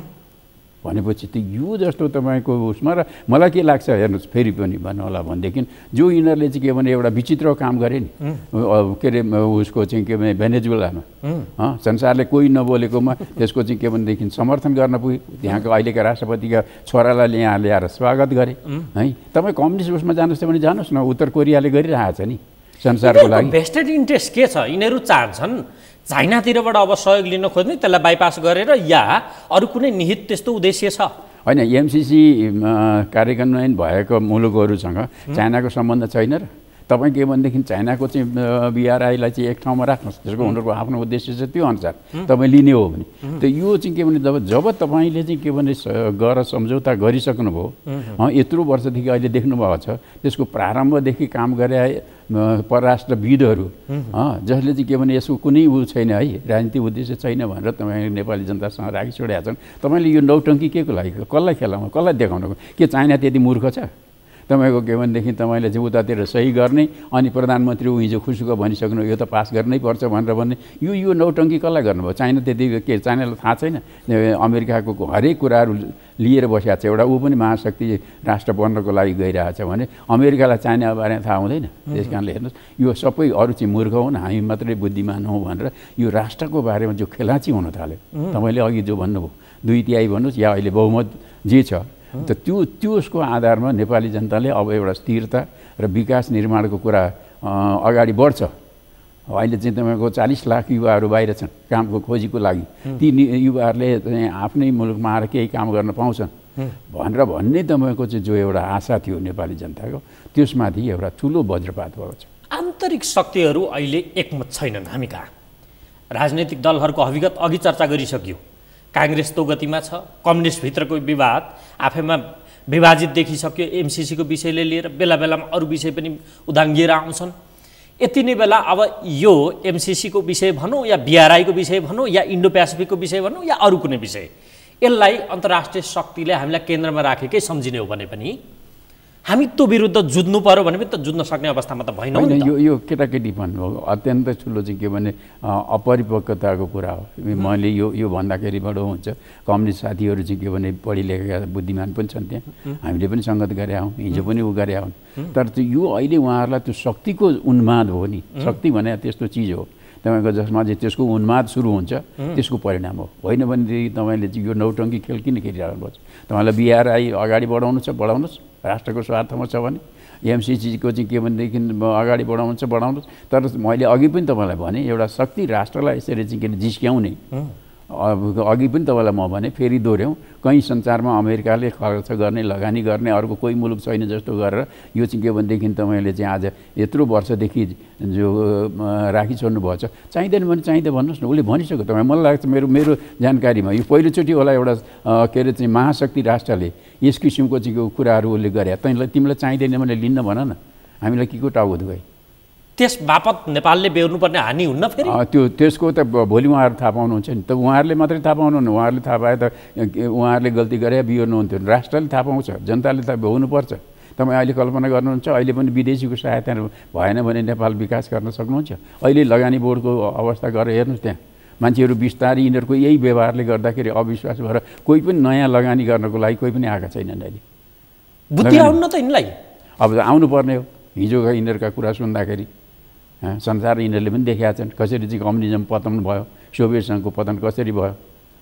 भनेपछि त यो जस्तो तपाईँको उसमा। र मलाई के लाग्छ हेर्नुहोस्, फेरि पनि भन्नु होला भनेदेखि जो यिनीहरूले चाहिँ के भने एउटा विचित्र काम गरे नि, के अरे उसको चाहिँ के भने भेनेजुएलामा संसारले कोही नबोलेकोमा त्यसको चाहिँ के भनेदेखि समर्थन गर्न पुगे। त्यहाँको अहिलेका राष्ट्रपतिका छोरालाई यहाँ ल्याएर स्वागत गरे है। तपाईँ कम्युनिस्ट उसमा जानुहोस् भने जानुहोस् न, उत्तर कोरियाले गरिरहेको छ नि संसारको लागि। भेस्टेड इन्ट्रेस्ट के छ? यिनीहरू चाहन्छन् चाइनातिरबाट अब सहयोग लिन खोज्ने, त्यसलाई बाइपास गरेर, या अरू कुनै निहित त्यस्तो उद्देश्य छ? होइन, एमसिसी कार्यान्वयन भएको मुलुकहरूसँग चाइनाको सम्बन्ध छैन र तपाईँ के भनेदेखि चाइनाको चाहिँ बिआरआईलाई चाहिँ एक ठाउँमा राख्नुहोस्, त्यसको उनीहरूको आफ्नो उद्देश्य छ, त्यो अनुसार तपाईँ लिने हो भने त यो चाहिँ के भने जब तपाईँले चाहिँ के भने गएर सम्झौता गरिसक्नुभयो, यत्रो वर्षदेखि अहिले देख्नुभएको छ, त्यसको प्रारम्भदेखि काम गरे परराष्ट्रविदहरू जसले चाहिँ के भने यसको कुनै ऊ छैन है, राजनीतिक उद्देश्य छैन भनेर तपाईँ नेपाली जनतासँग राखिछोडेका छन्। तपाईँले यो नौटङ्की के को लागि, कसलाई खेलाउनु, कसलाई देखाउनुको? के चाइना त्यति मूर्ख छ? तपाईँको के भनेदेखि तपाईँले चाहिँ उतातिर सही गर्ने अनि प्रधानमन्त्री हिजो खुसीको भनिसक्नु यो त पास गर्नै पर्छ भनेर भन्ने, यो नौटङ्की कसलाई गर्नुभयो? चाइना त्यति के चाइनालाई थाहा छैन अमेरिकाको हरेक कुराहरू लिएर बसिएको छ, एउटा ऊ पनि महाशक्ति राष्ट्र बन्नको लागि गइरहेछ भने अमेरिकालाई चाइना बारे थाहा हुँदैन। त्यस कारणले हेर्नुहोस्, यो सबै अरू चाहिँ मूर्ख हुन्, हामी मात्रै बुद्धिमान हौँ भनेर यो राष्ट्रको बारेमा जो खेलाँची हुन थाल्यो, तपाईँले अघि जो भन्नुभयो 2/3 भन्नुहोस् या अहिले बहुमत जे छ, त त्यसको आधारमा नेपाली जनताले अब एउटा स्थिरता र विकास निर्माणको कुरा अगाडि बढ्छ। अहिले चाहिँ तपाईँको 40 लाख युवाहरू बाहिर छन् कामको खोजीको लागि, ती युवाहरूले चाहिँ आफ्नै मुलुकमा आएर केही काम गर्न पाउँछन् भनेर भन्ने तपाईँको चाहिँ जो एउटा आशा थियो नेपाली जनताको, त्यसमाथि एउटा ठुलो वज्रपात भएको छ। आन्तरिक शक्तिहरू अहिले एकमत छैनन् हामी कहाँ। राजनैतिक दलहरूको अभिगत अघि चर्चा गरिसक्यो, काङ्ग्रेस तो गतिमा छ, कम्युनिस्टभित्रको विवाद आफैमा विभाजित देखिसक्यो, एमसिसीको विषयले लिएर बेला बेलामा अरू विषय पनि उदाङ्गिएर आउँछन्। यति नै बेला अब यो एमसिसीको विषय भनौँ या बिआरआईको विषय भनौँ या इन्डो पेसिफिकको विषय भनौँ या अरू कुनै विषय, यसलाई अन्तर्राष्ट्रिय शक्तिले हामीलाई केन्द्रमा राखेकै सम्झिने हो भने पनि हामी त्यो विरुद्ध जुझ्नु पर्यो भने पनि त जुझ्न सक्ने अवस्थामा त भएन नि त। यो केटाकेटीपन हो, अत्यन्त ठुलो चाहिँ के भने अपरिपक्वताको कुरा हो। मैले यो भन्दाखेरिबाट हुन्छ कम्युनिस्ट साथीहरू चाहिँ के भने पढी लेखेका बुद्धिमान पनि छन् त्यहाँ, हामीले पनि सङ्गत गरे हौँ, हिजो पनि ऊ गरे हौँ। तर यो अहिले उहाँहरूलाई त्यो शक्तिको उन्माद हो नि, शक्ति भने त्यस्तो चिज हो तपाईँको जसमा चाहिँ त्यसको उन्माद सुरु हुन्छ, त्यसको परिणाम हो। होइन भनेदेखि तपाईँले चाहिँ यो नौटङ्की खेल किन खेलिरहनुपर्छ? तपाईँलाई बिआरआई अगाडि बढाउनु छ बढाउनुहोस्, राष्ट्रको स्वार्थमा छ भने। एमसिसीको चाहिँ के भनेदेखि अगाडि बढाउनु छ बढाउनुहोस्। तर मैले अघि पनि तपाईँलाई भने एउटा शक्ति राष्ट्रलाई यसरी चाहिँ के जिस्क्याउने, अघि पनि तपाईँलाई म भने फेरि दोहोऱ्याउँ, कहीँ संसारमा अमेरिकाले खर्च गर्ने लगानी गर्ने अर्को कोही मुलुक छैन जस्तो गरेर यो चाहिँ के भनेदेखि तपाईँले चाहिँ आज यत्रो वर्षदेखि जो राखिछोड्नु भएको छ, चाहिँदैन भने चाहिँदैन भन्नुहोस् न। उसले भनिसक्यो तपाईँ, मलाई लाग्छ मेरो जानकारीमा यो पहिलोचोटि होला एउटा के अरे चाहिँ महाशक्ति राष्ट्रले यस किसिमको चाहिँ कुराहरू उसले गरे। तिमीलाई चाहिँदैन भने लिन्न भन न, हामीलाई के को टाउको दुखाइ? त्यस बापत नेपालले बेहोर्नुपर्ने हानि हुन्न फेरि? त्यसको त भोलि उहाँहरू थाहा पाउनुहुन्छ नि। त उहाँहरूले मात्रै थाहा पाउनुहुन्न, उहाँहरूले थाहा पाए त उहाँहरूले गल्ती गरे बिहोर्नुहुन्थ्यो। राष्ट्रले थाहा पाउँछ, जनताले थाहा हुनुपर्छ। तपाईँ अहिले कल्पना गर्नुहुन्छ अहिले पनि विदेशीको सहायता भएन भने नेपाल विकास गर्न सक्नुहुन्छ? अहिले लगानी बोर्डको अवस्था गरेर हेर्नुहोस्, त्यहाँ मान्छेहरू बिस्तारै यिनीहरूको यही व्यवहारले गर्दाखेरि अविश्वास भएर कोही पनि नयाँ लगानी गर्नको लागि कोही पनि आएका छैनन्। अहिले बुद्धि आउनु त यिनलाई अब आउनुपर्ने हो। हिजोका यिनीहरूका कुरा सुन्दाखेरि संसार यिनीहरूले पनि देखेका छन् कसरी चाहिँ कम्युनिजम पतन भयो, सोभियत सङ्घको पतन कसरी भयो।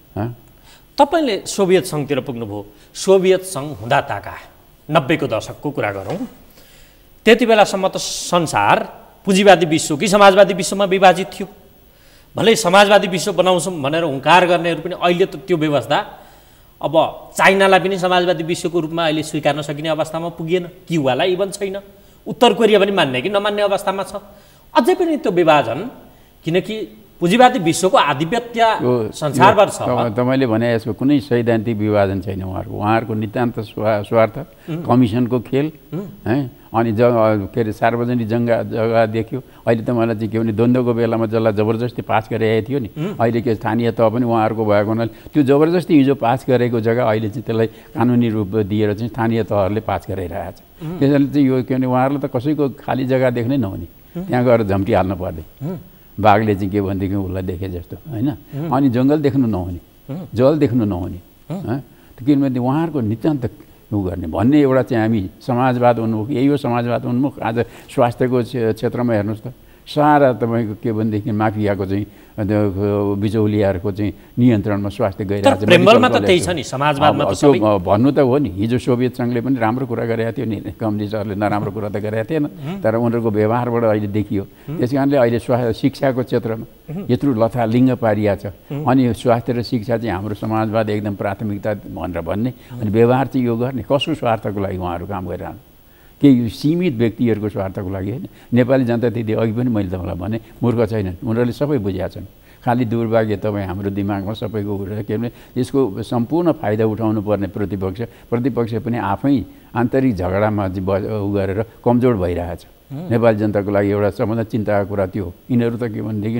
तपाईँले सोभियत सङ्घतिर पुग्नुभयो, सोभियत सङ्घ हुँदा ताका 90को दशकको कुरा गरौँ, त्यति बेलासम्म त संसार पुँजीवादी विश्व कि समाजवादी विश्वमा विभाजित थियो। भलै समाजवादी विश्व बनाउँछौँ भनेर हुङ्कार गर्नेहरू पनि अहिले त त्यो व्यवस्था अब चाइनालाई पनि समाजवादी विश्वको रूपमा अहिले स्वीकार्न सकिने अवस्थामा पुगिएन, क्युबालाई इभन छैन, उत्तर कोरिया पनि मान्ने कि नमान्ने अवस्थामा छ। अझै पनि त्यो विभाजन, किनकि पुँजीवादी विश्वको आधिपत्य संसारभर छ। तपाईँले भने यसको कुनै सैद्धान्तिक विभाजन छैन। उहाँहरूको नितान्त स्वार्थ, कमिसनको खेल है। अनि के अरे सार्वजनिक जग्गा देख्यो। अहिले त मलाई चाहिँ के भने द्वन्द्वको बेलामा जसलाई जबरजस्ती पास गरिरहेको थियो नि, अहिले के स्थानीय तह पनि उहाँहरूको भएको हुनाले त्यो जबरजस्ती हिजो पास गरेको जग्गा अहिले चाहिँ त्यसलाई कानुनी रूप दिएर चाहिँ स्थानीय तहहरूले पास गराइरहेको छ। त्यसैले चाहिँ यो के भने उहाँहरूलाई त कसैको खाली जग्गा देख्नै नहुने, त्यहाँ गएर झम्टिहाल्नु पर्ने। बाघले चाहिँ के भनेदेखि उसलाई देखे जस्तो होइन। अनि जङ्गल देख्नु नहुने, जल देख्नु नहुने, किनभने उहाँहरूको नितान्त उ गर्ने भन्ने एउटा चाहिँ हामी समाजवाद उन्मुख, यही हो समाजवाद उन्मुख। आज स्वास्थ्यको क्षेत्रमा हेर्नुहोस् त, सारा तपाईँको के भनेदेखि माफियाको चाहिँ बिचौलियाहरूको चाहिँ नियन्त्रणमा स्वास्थ्य गइरहेको छ। प्रेमबलमा त त्यही छ नि, समाजवादमा त सबै भन्नु त हो नि। हिजो सोभियत सङ्घले पनि राम्रो कुरा गरेको थियो नि, कम्युनिस्टहरूले नराम्रो कुरा त गरेका थिएन, तर उनीहरूको व्यवहारबाट अहिले देखियो। त्यस कारणले अहिले शिक्षाको क्षेत्रमा यत्रो लथा लिङ्ग पारिया छ। अनि स्वास्थ्य र शिक्षा चाहिँ हाम्रो समाजवाद एकदम प्राथमिकता भनेर भन्ने, अनि व्यवहार चाहिँ यो गर्ने कसको स्वार्थको लागि उहाँहरू काम गरिरहनु, केही सीमित व्यक्तिहरूको स्वार्थको लागि होइन। नेपाली जनता त्यति अघि पनि मैले तपाईँलाई भने मूर्ख छैनन्, उनीहरूले सबै बुझेका छन्। खालि दुर्भाग्य तपाईँ हाम्रो दिमागमा सबैको कुरा के भने यसको सम्पूर्ण फाइदा उठाउनु पर्ने प्रतिपक्ष पनि आफै आन्तरिक झगडामा उ गरेर कमजोर भइरहेछ। नेपाली जनताको लागि एउटा सबभन्दा चिन्ताको कुरा त्यो हो। यिनीहरू त के भनेदेखि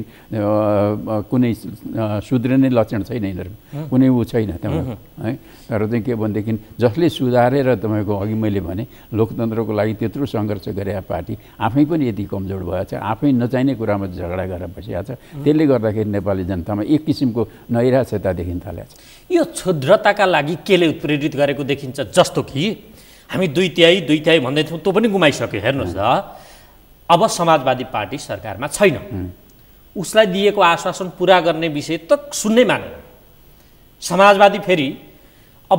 कुनै सुध्रिने लक्षण छैन, यिनीहरू कुनै ऊ छैन तपाईँको है। तर चाहिँ के भनेदेखि जसले सुधारेर तपाईँको अघि मैले भने लोकतन्त्रको लागि त्यत्रो सङ्घर्ष गरेका पार्टी आफै पनि यति कमजोर भएको छ, आफै नचाहिने कुरामा झगडा गरेर बसिरहेको छ। त्यसले गर्दाखेरि नेपाली जनतामा एक किसिमको नैराश्यता देखिन थालेको छ। यो क्षुद्रताका लागि केले उत्प्रेरित गरेको देखिन्छ, जस्तो कि हामी दुई तिहाई भन्दै थियौँ, त्यो पनि गुमाइसक्यो। हेर्नुहोस् त, अब समाजवादी पार्टी सरकारमा छैन, उसलाई दिएको आश्वासन पुरा गर्ने विषय त सुन्नै मानेन। समाजवादी फेरि अब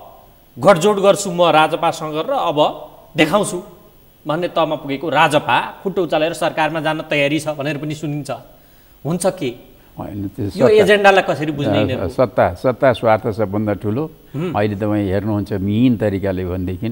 गठजोड गर्छु म राजपासँग र अब देखाउँछु भन्ने तहमा पुगेको राजपा खुट्टो उचालेर सरकारमा जान तयारी छ भनेर पनि सुनिन्छ। हुन्छ के यो एजेन्डालाई कसरी बुझ्ने? सत्ता स्वार्थ सबभन्दा ठुलो। अहिले तपाईँ हेर्नुहुन्छ मिहिन तरिकाले भनेदेखि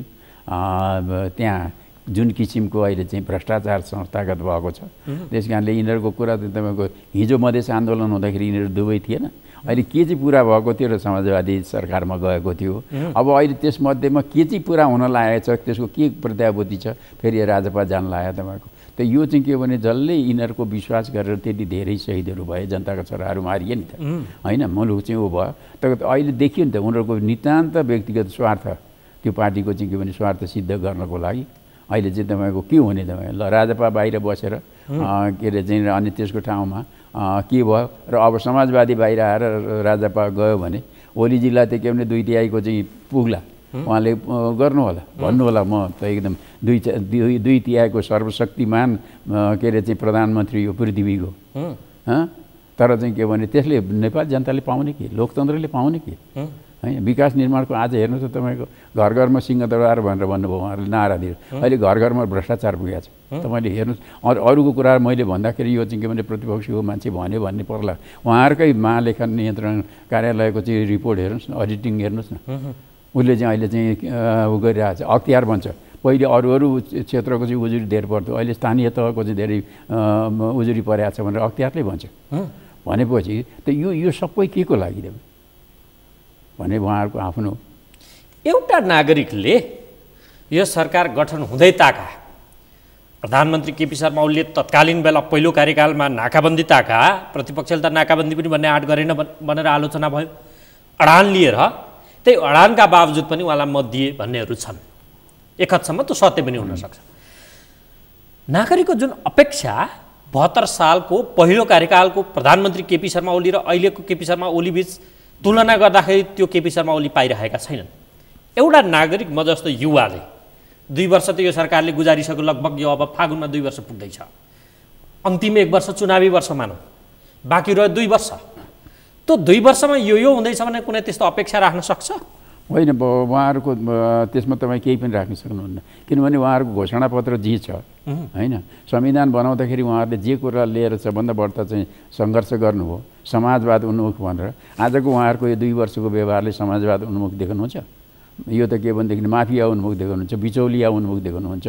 त्यहाँ जुन किसिमको अहिले चाहिँ भ्रष्टाचार संस्थागत भएको छ, त्यस कारणले यिनीहरूको कुरा चाहिँ तपाईँको हिजो मधेस आन्दोलन हुँदाखेरि यिनीहरू दुवै थिएन, अहिले के चाहिँ पुरा भएको थियो र समाजवादी सरकारमा गएको थियो। अब अहिले त्यसमध्येमा के चाहिँ पुरा हुन लागेको छ, त्यसको के प्रत्याभूति छ, फेरि राजपा जान लाग्यो तपाईँको। त यो चाहिँ के भने जसले यिनीहरूको विश्वास गरेर त्यति धेरै शहीदहरू भए, जनताका छोराहरू मारिए नि त होइन, मुलुक चाहिँ ऊ भयो। तर अहिले देखियो नि त उनीहरूको नितान्त व्यक्तिगत स्वार्थ त्यो पार्टीको चाहिँ के भने स्वार्थ सिद्ध गर्नको लागि अहिले चाहिँ तपाईँको के हुने तपाईँ ल राजपा बाहिर बसेर के अरे चाहिँ अनि त्यसको ठाउँमा के भयो र अब समाजवादी बाहिर आएर राजपा गयो भने ओलीजीलाई त के भने 2/3 चाहिँ पुग्ला उहाँले गर्नु होला भन्नु होला म त एकदम 2/3 सर्वशक्तिमान के अरे चाहिँ प्रधानमन्त्री यो पृथ्वीको तर चाहिँ के भने त्यसले नेपाल जनताले पाउने के लोकतन्त्रले पाउने के हैन विकास निर्माणको आज हेर्नुहोस् त तपाईँको घर घरमा सिंहदरबार भनेर भन्नुभयो उहाँहरूले नारा दियो अहिले घर घरमा भ्रष्टाचार पुगेको छ तपाईँले हेर्नुहोस् अरूको कुरा मैले भन्दाखेरि यो चाहिँ के भने प्रतिपक्षको मान्छे भन्यो भन्ने पर्ला उहाँहरूकै महालेखा नियन्त्रण कार्यालयको चाहिँ रिपोर्ट हेर्नुहोस् न अडिटिङ हेर्नुहोस् न उसले चाहिँ अहिले चाहिँ उ गरिरहेको छ अख्तियार भन्छ पहिले अरू क्षेत्रको चाहिँ उजुरी धेर पर्थ्यो अहिले स्थानीय तहको चाहिँ धेरै उजुरी परेको छ भनेर अख्तियारले भन्छ भनेपछि त यो सबै के को लागि भने उहाँहरूको आफ्नो एउटा नागरिकले यो सरकार गठन हुँदै ताका प्रधानमन्त्री केपी शर्मा ओलीले तत्कालीन बेला पहिलो कार्यकालमा नाकाबन्दी ताका प्रतिपक्षले त नाकाबन्दी पनि भन्ने आँट गरेन भनेर आलोचना भयो अडान लिएर त्यही अडानका बावजुद पनि उहाँलाई मत दिए भन्नेहरू छन् एक हदसम्म त सत्य पनि हुनसक्छ नागरिकको जुन अपेक्षा 72 सालको पहिलो कार्यकालको प्रधानमन्त्री केपी शर्मा ओली र अहिलेको केपी शर्मा ओली बीच तुलना गर्दाखेरि त्यो केपी शर्मा ओली पाइरहेका छैनन् एउटा नागरिक म जस्तो युवाले 2 वर्ष त यो सरकारले गुजारिसक्यो लगभग यो अब फागुनमा 2 वर्ष पुग्दैछ अन्तिम 1 वर्ष चुनावी वर्ष मानौँ बाँकी रह्यो 2 वर्ष त्यो 2 वर्षमा यो हुँदैछ भने कुनै त्यस्तो अपेक्षा राख्न सक्छ होइन उहाँहरूको त्यसमा तपाईँ केही पनि राख्न सक्नुहुन्न किनभने उहाँहरूको घोषणापत्र जे छ होइन संविधान बनाउँदाखेरि उहाँहरूले जे कुरा लिएर सबभन्दा बढ्ता चाहिँ सङ्घर्ष गर्नुभयो समाजवाद उन्मुख भनेर आजको उहाँहरूको यो 2 वर्षको व्यवहारले समाजवाद उन्मुख देख्नुहुन्छ यो त के भनेदेखि माफिया उन्मुख देख्नुहुन्छ बिचौलिया उन्मुख देख्नुहुन्छ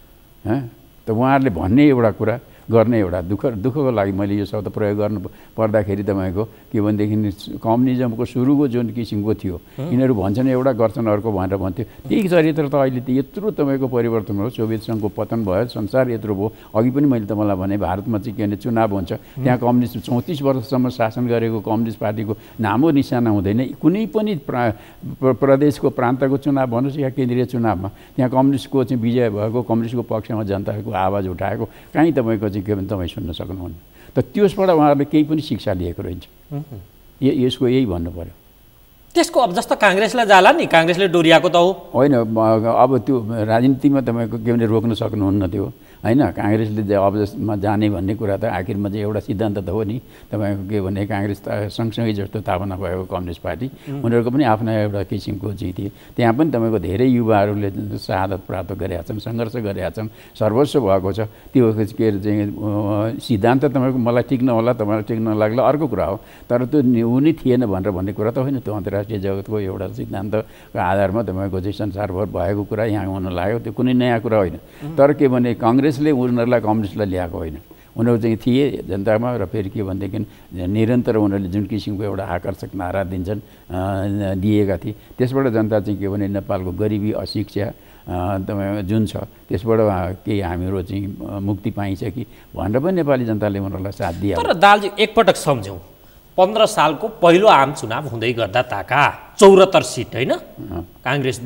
त उहाँहरूले भन्ने एउटा कुरा गर्ने एउटा दुःखको लागि मैले यो शब्द प्रयोग गर्नु पर्दाखेरि तपाईँको के भनेदेखि कम्युनिजमको सुरुको जुन किसिमको थियो यिनीहरू भन्छन् एउटा गर्छन् अर्को भनेर भन्थ्यो त्यही चरित्र त अहिले त यत्रो तपाईँको परिवर्तन हो सोभियत सङ्घको पतन भयो संसार यत्रो भयो अघि पनि मैले तपाईँलाई भने भारतमा चाहिँ के भने चुनाव हुन्छ त्यहाँ कम्युनिस्ट 34 वर्षसम्म शासन गरेको कम्युनिस्ट पार्टीको नामो निशाना हुँदैन कुनै पनि प्रदेशको प्रान्तको चुनाव भन्नुहोस् या केन्द्रीय चुनावमा त्यहाँ कम्युनिस्टको चाहिँ विजय भएको कम्युनिस्टको पक्षमा जनताको आवाज उठाएको कहीँ तपाईँको के भने तपाईँ सुन्न सक्नुहुन्न त त्यसबाट उहाँहरूले केही पनि शिक्षा लिएको रहन्छ यसको यही भन्नु पर्यो त्यसको अब जस्तो काङ्ग्रेसलाई जाला नि काङ्ग्रेसले डोरियाको त हो होइन अब त्यो राजनीतिमा तपाईँको के भने रोक्न सक्नुहुन्न त्यो होइन काङ्ग्रेसले अब जसमा जाने भन्ने कुरा त आखिरमा चाहिँ एउटा सिद्धान्त त हो नि तपाईँको के भने काङ्ग्रेस सँगसँगै जस्तो स्थापना भएको कम्युनिस्ट पार्टी उनीहरूको पनि आफ्ना एउटा किसिमको चाहिँ थिए त्यहाँ पनि तपाईँको धेरै युवाहरूले शहादत प्राप्त गरेका छन् सङ्घर्ष गरेका छन् सर्वस्व भएको छ त्यो के अरे चाहिँ सिद्धान्त तपाईँको मलाई ठिक नहोला तपाईँलाई ठिक नलाग्ला अर्को कुरा हो तर त्यो हुने थिएन भनेर भन्ने कुरा त होइन त्यो अन्तर्राष्ट्रिय जगतको एउटा सिद्धान्तको आधारमा तपाईँको चाहिँ संसारभर भएको कुरा यहाँ हुन लाग्यो त्यो कुनै नयाँ कुरा होइन तर के भने काङ्ग्रेसले उनीहरूलाई कम्युनिस्टलाई ल्याएको होइन उनीहरू चाहिँ थिए जनतामा र फेरि के भनेदेखि निरन्तर उनीहरूले जुन किसिमको एउटा आकर्षक नारा दिन्छन् दिएका थिए त्यसबाट जनता चाहिँ के भने नेपालको गरिबी अशिक्षा तपाईँ जुन छ त्यसबाट केही हामीहरू चाहिँ मुक्ति पाइन्छ कि भनेर पनि नेपाली जनताले उनीहरूलाई साथ दिए तर दालजी एकपटक सम्झौँ 15 सालको पहिलो आम चुनाव हुँदै गर्दा ताका 74 सिट होइन काङ्ग्रेस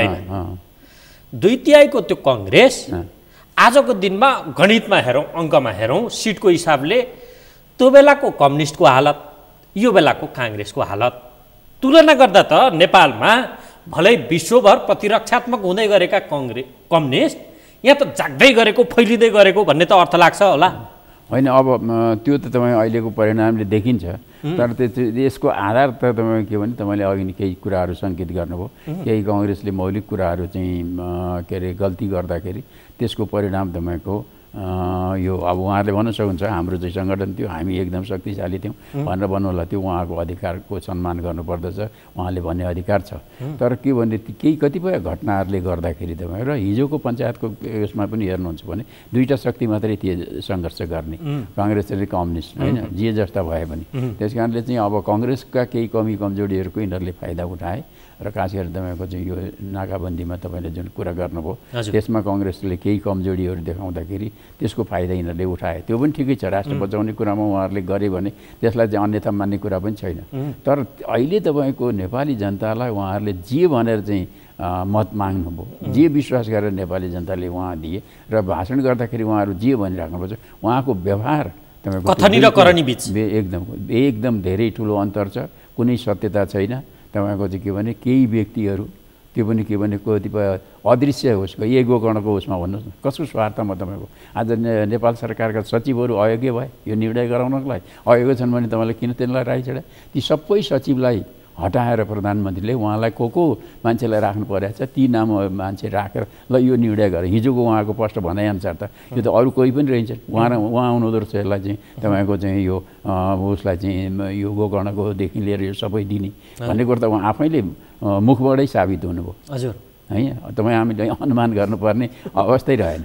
2/3 को त्यो कङ्ग्रेस आजको दिनमा गणितमा हेरौँ अङ्कमा हेरौँ सिटको हिसाबले त्यो बेलाको कम्युनिस्टको हालत यो बेलाको काङ्ग्रेसको हालत तुलना गर्दा त नेपालमा भलै विश्वभर प्रतिरक्षात्मक हुँदै गरेका कम्युनिस्ट यहाँ त जाग्दै गरेको फैलिँदै गरेको भन्ने त अर्थ लाग्छ होला होइन अब त्यो त तपाईँ अहिलेको परिणामले देखिन्छ तर यसको आधार त तपाईँ के भने तपाईँले अघि नै केही कुराहरू सङ्केत गर्नुभयो केही कङ्ग्रेसले मौलिक कुराहरू चाहिँ के अरे गल्ती गर्दाखेरि त्यसको परिणाम तपाईँको यो अब उहाँहरूले भन्न सक्नुहुन्छ हाम्रो चाहिँ सङ्गठन थियो हामी एकदम शक्तिशाली थियौँ भनेर भन्नु होला त्यो उहाँको अधिकारको सम्मान गर्नुपर्दछ उहाँले भन्ने अधिकार छ तर के भने केही कतिपय घटनाहरूले गर्दाखेरि तपाईँ र हिजोको पञ्चायतको यसमा पनि हेर्नुहुन्छ भने 2टा शक्ति मात्रै थिए सङ्घर्ष गर्ने काङ्ग्रेस र कम्युनिस्ट होइन जे जस्ता भए पनि त्यस कारणले चाहिँ अब कङ्ग्रेसका केही कमी कमजोरीहरूको यिनीहरूले फाइदा उठाए र खास गरेर तपाईँको चाहिँ यो नाकाबन्दीमा तपाईँले जुन कुरा गर्नुभयो त्यसमा कङ्ग्रेसले केही कमजोरीहरू देखाउँदाखेरि त्यसको फाइदा यिनीहरूले उठाए त्यो पनि ठिकै छ राष्ट्र बचाउने कुरामा उहाँहरूले गरे भने त्यसलाई चाहिँ अन्यथा मान्ने कुरा पनि छैन तर अहिले तपाईँको नेपाली जनतालाई उहाँहरूले जे भनेर चाहिँ मत माग्नुभयो जे विश्वास गरेर नेपाली जनताले उहाँ दिए र भाषण गर्दाखेरि उहाँहरू जे भनिराख्नुपर्छ उहाँको व्यवहार तपाईँको कथनी र करनी बिच एकदम धेरै ठुलो अन्तर छ कुनै सत्यता छैन तपाईँको चाहिँ के भने केही व्यक्तिहरू त्यो पनि के भने कतिपय अदृश्य होस् एक गोकर्णको उसमा भन्नुहोस् न कसको स्वार्थमा तपाईँको आज नेपाल सरकारका सचिवहरू अयोग्य भए यो निर्णय गराउनको लागि अयोग्य छन् भने तपाईँले किन त्यसलाई राइचडा ती सबै सचिवलाई हटाएर प्रधानमन्त्रीले उहाँलाई को मान्छेलाई राख्नु परेको छ ती नाम मान्छे राखेर ल यो निर्णय गरे हिजोको उहाँको प्रष्ट भनाइअनुसार त यो त अरू कोही पनि रहन्छ उहाँ आउनुहुँदो रहेछ यसलाई चाहिँ तपाईँको चाहिँ यो उसलाई चाहिँ यो गोकर्णकोदेखि लिएर यो सबै दिने भन्ने कुरो त उहाँ आफैले मुखबाटै साबित हुनुभयो हजुर है तपाईँ हामीले अनुमान गर्नुपर्ने अवस्थै रहेन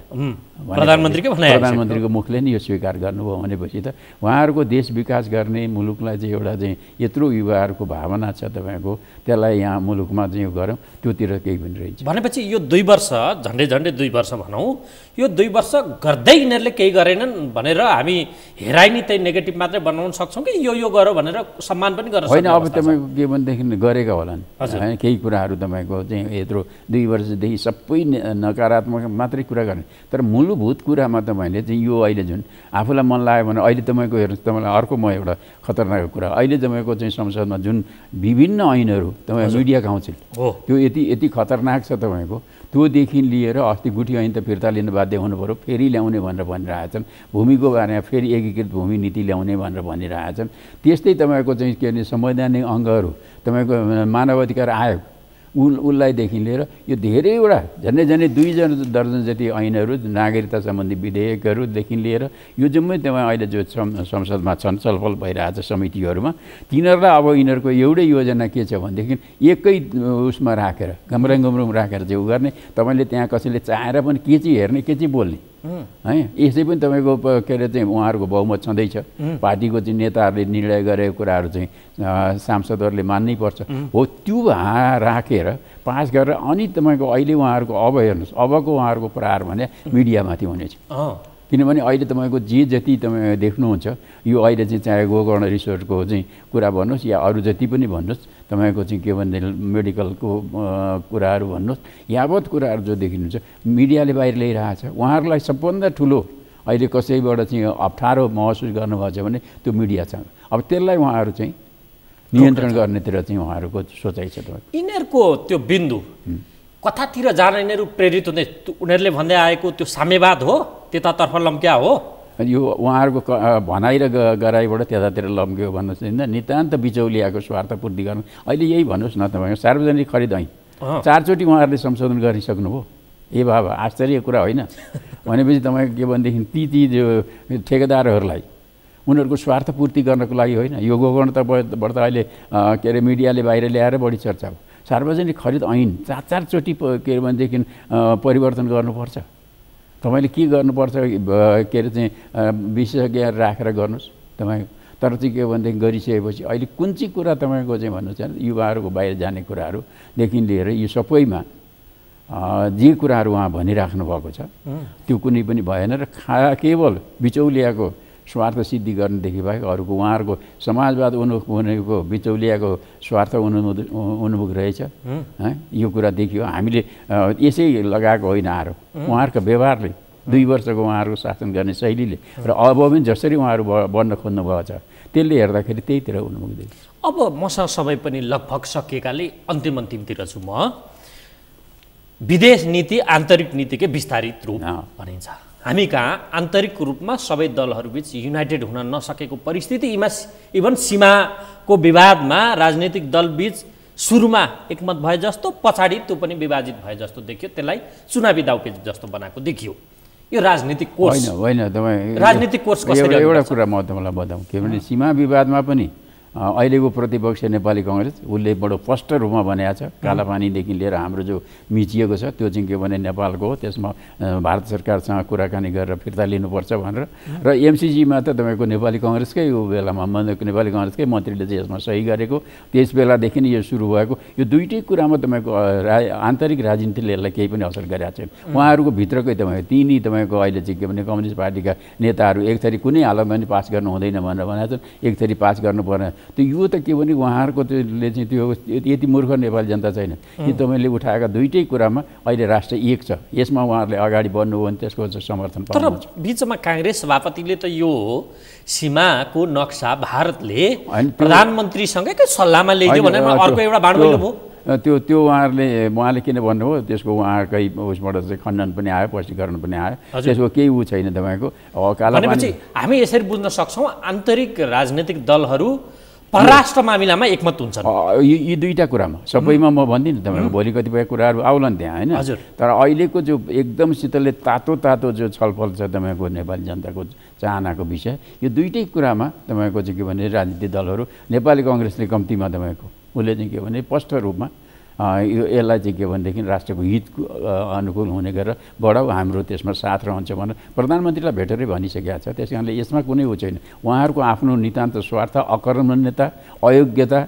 प्रधानमन्त्रीको मुखले नि यो स्वीकार गर्नुभयो भनेपछि त उहाँहरूको देश विकास गर्ने मुलुकलाई चाहिँ एउटा चाहिँ यत्रो युवाहरूको भावना छ तपाईँको त्यसलाई यहाँ मुलुकमा चाहिँ यो गरौँ त्योतिर केही पनि रहन्छ भनेपछि यो 2 वर्ष झन्डै 2 वर्ष भनौँ यो 2 वर्ष गर्दै यिनीहरूले केही गरेनन् भनेर हामी हेराइ नि त्यही नेगेटिभ मात्रै बनाउन सक्छौँ कि यो गरौँ भनेर सम्मान पनि गर्न होइन अब तपाईँको के भनेदेखि गरेका होलान् होइन केही कुराहरू तपाईँको चाहिँ यत्रो 2 वर्षदेखि सबै नकारात्मक मात्रै कुरा गर्ने तर मूलभूत कुरामा तपाईँले चाहिँ यो अहिले जुन आफूलाई मन लाग्यो भने अहिले तपाईँको हेर्नुहोस् तपाईँलाई अर्को म एउटा खतरनाक कुरा अहिले तपाईँको चाहिँ संसदमा जुन विभिन्न ऐनहरू तपाईँ मिडिया काउन्सिल त्यो यति खतरनाक छ तपाईँको त्योदेखि लिएर अस्ति गुठी ऐन त फिर्ता लिन बाध्य हुनु पऱ्यो फेरि ल्याउने भनेर भनिरहेछन् भूमिको बारेमा फेरि एकीकृत भूमि नीति ल्याउने भनेर भनिरहेछन् त्यस्तै तपाईँको चाहिँ के अरे संवैधानिक अङ्गहरू तपाईँको मानव अधिकार आयोग उसलाईदेखि लिएर यो धेरैवटा झन्डै 2 दर्जन जति ऐनहरू नागरिकता सम्बन्धी विधेयकहरूदेखि लिएर यो जम्मै तपाईँ अहिले जो संसदमा छन् छलफल भइरहेछ समितिहरूमा तिनीहरूलाई अब यिनीहरूको एउटै योजना के छ भनेदेखि एकै उसमा राखेर घमरङ राखेर चाहिँ गर्ने तपाईँले त्यहाँ कसैले चाहेर पनि के चाहिँ हेर्ने के चाहिँ बोल्ने है यसै पनि तपाईँको के अरे चाहिँ उहाँहरूको बहुमत छँदैछ पार्टीको चाहिँ नेताहरूले निर्णय गरेको कुराहरू चाहिँ सांसदहरूले मान्नै पर्छ हो त्यो राखेर पास गरेर अनि तपाईँको अहिले उहाँहरूको अब हेर्नुहोस् अबको उहाँहरूको प्रहार भने मिडियामाथि हुनेछ किनभने अहिले तपाईँको जे जति तपाईँ देख्नुहुन्छ यो अहिले चाहिँ चाहे गोकर्ण रिसोर्टको चाहिँ कुरा भन्नुहोस् या अरू जति पनि भन्नुहोस् तपाईँको चाहिँ के भन्दै मेडिकलको कुराहरू भन्नुहोस् यावत कुराहरू जो देखिनुहुन्छ मिडियाले बाहिर ल्याइरहेछ उहाँहरूलाई सबभन्दा ठुलो अहिले कसैबाट चाहिँ अप्ठ्यारो महसुस गर्नुभएको छ भने त्यो मिडिया छ अब त्यसलाई उहाँहरू चाहिँ नियन्त्रण गर्नेतिर चाहिँ उहाँहरूको सोचाइ छ यिनीहरूको त्यो बिन्दु कतातिर जान यिनीहरू प्रेरित हुँदै उनीहरूले भन्दै आएको त्यो साम्यवाद हो त्यतातर्फ लम्क्या हो यो उहाँहरूको भनाइ र गराइबाट त्यतातिर लम्क्यो भन्नुहोस् होइन नितान्त बिचौलियाको स्वार्थपूर्ति गर्नु अहिले यही भन्नुहोस् न तपाईँको सार्वजनिक खरिद ऐन 4 चोटि उहाँहरूले संशोधन गरिसक्नुभयो ए बाबा आश्चर्य कुरा होइन भनेपछि तपाईँको के भनेदेखि ती जो ठेकेदारहरूलाई उनीहरूको स्वार्थपूर्ति गर्नको लागि होइन यो गोकर्ण तबाट त अहिले के अरे मिडियाले बाहिर ल्याएर बढी चर्चा हो सार्वजनिक खरिद ऐन 4 चोटि के अरे भनेदेखि परिवर्तन गर्नुपर्छ तपाईँले के गर्नुपर्छ के अरे चाहिँ विशेषज्ञ राखेर गर्नुहोस् तपाईँ तर चाहिँ के भनेदेखि गरिसकेपछि अहिले कुन चाहिँ कुरा तपाईँको चाहिँ भन्नुहोस् युवाहरूको बाहिर जाने कुराहरूदेखि लिएर यो सबैमा जे कुराहरू उहाँ भनिराख्नु भएको छ त्यो कुनै पनि भएन र केवल बिचौलियाको स्वार्थ सिद्धि गर्नेदेखि बाहेक अरूको उहाँहरूको समाजवाद उन्मुख बिचौलियाको स्वार्थ उन्मुख रहेछ यो कुरा देखियो हामीले यसै लगाएको होइन आरो उहाँहरूको व्यवहारले 2 वर्षको उहाँहरूको शासन गर्ने शैलीले र अब पनि जसरी उहाँहरू बढ्न खोज्नुभएको छ त्यसले हेर्दाखेरि त्यहीतिर उन्मुख देखिन्छ अब मसँग समय पनि लगभग सकिएकाले अन्तिमतिर छु म विदेश नीति आन्तरिक नीतिकै विस्तारित रूप भनिन्छ हामी कहाँ आन्तरिक रूपमा सबै दलहरूबीच युनाइटेड हुन नसकेको परिस्थिति इभन सीमाको विवादमा राजनीतिक दलबीच सुरुमा एकमत भए जस्तो पछाडि त्यो पनि विभाजित भए जस्तो देखियो त्यसलाई चुनावी दाउपेच जस्तो बनाएको देखियो यो राजनीतिक कोर्स होइन तपाईँ राजनीतिक कोर्स कसरी एउटा कुरा म तपाईँलाई बताउँ के भने सीमा विवादमा पनि अहिलेको प्रतिपक्ष नेपाली कांग्रेस उसले बडो स्पष्ट रूपमा भनेको छ कालापानीदेखि लिएर हाम्रो जो मिचिएको छ त्यो चाहिँ के भने नेपालको हो त्यसमा भारत सरकारसँग कुराकानी गरेर फिर्ता लिनुपर्छ भनेर र एमसीजीमा त तपाईँको नेपाली कांग्रेसकै यो बेलामा नेपाली कांग्रेसकै मन्त्रीले चाहिँ यसमा सही गरेको त्यस बेलादेखि यो सुरु भएको यो दुईटै कुरामा तपाईँको आन्तरिक राजनीतिले यसलाई केही पनि असर गरेको छैन उहाँहरूको भित्रकै तपाईँको अहिले चाहिँ के भने कम्युनिस्ट पार्टीका नेताहरू एक थरी कुनै हालतमा पनि पास गर्नु हुँदैन भनेर भनेका छन् एक थरी पास गर्नुपर्ने त्यो यो त के भने उहाँहरूको त्यसले चाहिँ त्यो यति मूर्ख नेपाली जनता छैन कि तपाईँले उठाएका दुईटै कुरामा अहिले राष्ट्र एक छ, यसमा उहाँहरूले अगाडि बढ्नुभयो भने त्यसको समर्थन तर बीचमा काङ्ग्रेस सभापतिले त यो सीमाको नक्सा भारतले प्रधानमन्त्रीसँगै सल्लाहमा ल्याइदियो भनेर अर्को एउटा बाँड भयो। त्यो उहाँले किन भन्नुभयो त्यसको उहाँकै उसबाट चाहिँ खण्डन पनि आयो, स्पष्टीकरण पनि आयो, त्यसको केही ऊ छैन तपाईँको। भनेपछि हामी यसरी बुझ्न सक्छौँ आन्तरिक राजनीतिक दलहरू परराष्ट्र मामिलामा एकमत हुन्छन् यी दुईटा कुरामा, सबैमा म भन्दिनँ तपाईँको, भोलि कतिपय कुराहरू आउलान् त्यहाँ होइन। तर अहिलेको जो एकदमसितले तातो जो छलफल छ तपाईँको नेपाली जनताको चाहनाको विषय, यो दुईटै कुरामा तपाईँको चाहिँ के भने राजनीतिक दलहरू, नेपाली कङ्ग्रेसले कम्तीमा तपाईँको उसले चाहिँ के भने स्पष्ट रूपमा यसलाई चाहिँ के भनेदेखि राष्ट्रको हितको अनुकूल हुने गरेर बढाऊ, हाम्रो त्यसमा साथ रहन्छ भनेर प्रधानमन्त्रीलाई भेटेरै भनिसकेको छ। त्यस कारणले यसमा कुनै ऊ छैन, उहाँहरूको आफ्नो नितान्त स्वार्थ, अकर्मण्यता, अयोग्यता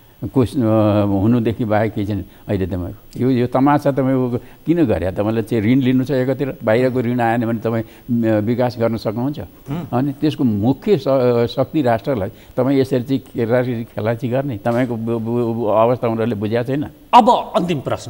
हुनुदेखि बाहेक केही छैन। अहिले तपाईँको यो तमासा तपाईँको किन गरे? तपाईँले चाहिँ ऋण लिनु छ एकातिर, बाहिरको ऋण आएन भने तपाईँ विकास गर्न सक्नुहुन्छ, अनि त्यसको मुख्य शक्ति राष्ट्रलाई तपाईँ यसरी चाहिँ खेलाची गर्ने तपाईँको अवस्था उनीहरूले बुझाएको छैन। अब अन्तिम प्रश्न,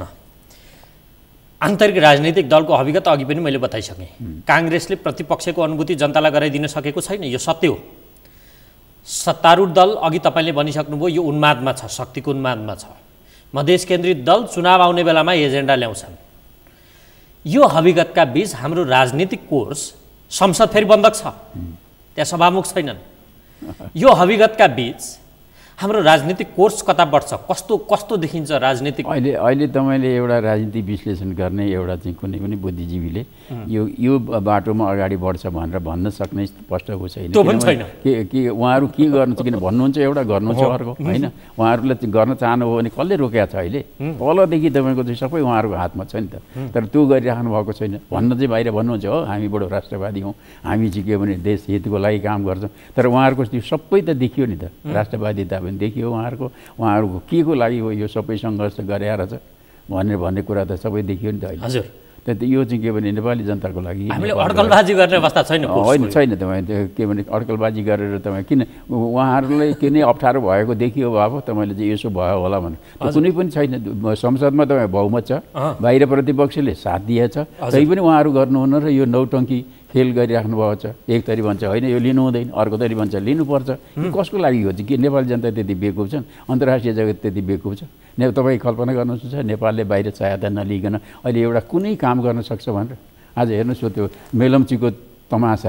आन्तरिक राजनीतिक दलको हकीकत अघि पनि मैले बताइसकेँ, काङ्ग्रेसले प्रतिपक्षको अनुभूति जनतालाई गराइदिन सकेको छैन, यो सत्य हो। सत्तारूढ दल अघि तपाईँले भनिसक्नुभयो यो उन्मादमा छ, शक्तिको उन्मादमा छ। मधेस केन्द्रित दल चुनाव आउने बेलामा एजेन्डा ल्याउँछन्। यो हकीकतका बीच हाम्रो राजनीतिक कोर्स, संसद फेरि बन्द छ, त्यहाँ सभामुख छैनन्। यो हकीकतका बीच हाम्रो राजनीतिक कोर्स कता बढ्छ, कस्तो देखिन्छ राजनीतिक? अहिले तपाईँले एउटा राजनीतिक विश्लेषण गर्ने एउटा चाहिँ कुनै पनि बुद्धिजीवीले यो बाटोमा अगाडि बढ्छ भनेर भन्न सक्ने स्पष्ट हो छैन। कि उहाँहरू के गर्नु छ, किन भन्नुहुन्छ एउटा गर्नु छ अर्को होइन। उहाँहरूले गर्न चाहनु हो भने कसले रोकेको छ? अहिले तलदेखि तपाईँको चाहिँ सबै उहाँहरूको हातमा छ नि त, तर त्यो गरिराख्नु भएको छैन। भन्न चाहिँ बाहिर भन्नुहुन्छ हो हामी बडो राष्ट्रवादी हौँ, हामी चाहिँ के भने देश हितको लागि काम गर्छौँ, तर उहाँहरूको त्यो सबै त देखियो नि त, राष्ट्रवादिता पनि देखियो उहाँहरूको के को लागि हो यो सबै सङ्घर्ष गरेर छ भन्ने कुरा त सबै देखियो नि त अहिले। हजुर, यो चाहिँ के भने नेपाली जनताको लागि हामीले अड्कलबाजी गर्ने अवस्था छैन। होइन छैन, तपाईँ के भने अड्कलबाजी गरेर तपाईँ किन उहाँहरूलाई के नै अप्ठ्यारो भएको देखियो अब तपाईँले चाहिँ यसो भयो होला भने कुनै पनि छैन। संसदमा तपाईँ बहुमत छ, बाहिर प्रतिपक्षले साथ दिएछ, तै पनि उहाँहरू गर्नुहुन्न र यो नौटङ्की खेल गरिराख्नु भएको छ। एक थरी भन्छ होइन यो लिनु हुँदैन, अर्को थरी भन्छ लिनुपर्छ। कसको लागि हो चाहिँ के नेपाली जनता त्यति बेकुफ छन्, अन्तर्राष्ट्रिय जगत त्यति बेकुफ छ? तपाईँ कल्पना गर्नुहुन्छ नेपालले बाहिर सहायता नलिकन अहिले एउटा कुनै काम गर्न सक्छ भनेर? आज हेर्नुहोस् त्यो मेलम्चीको तमासा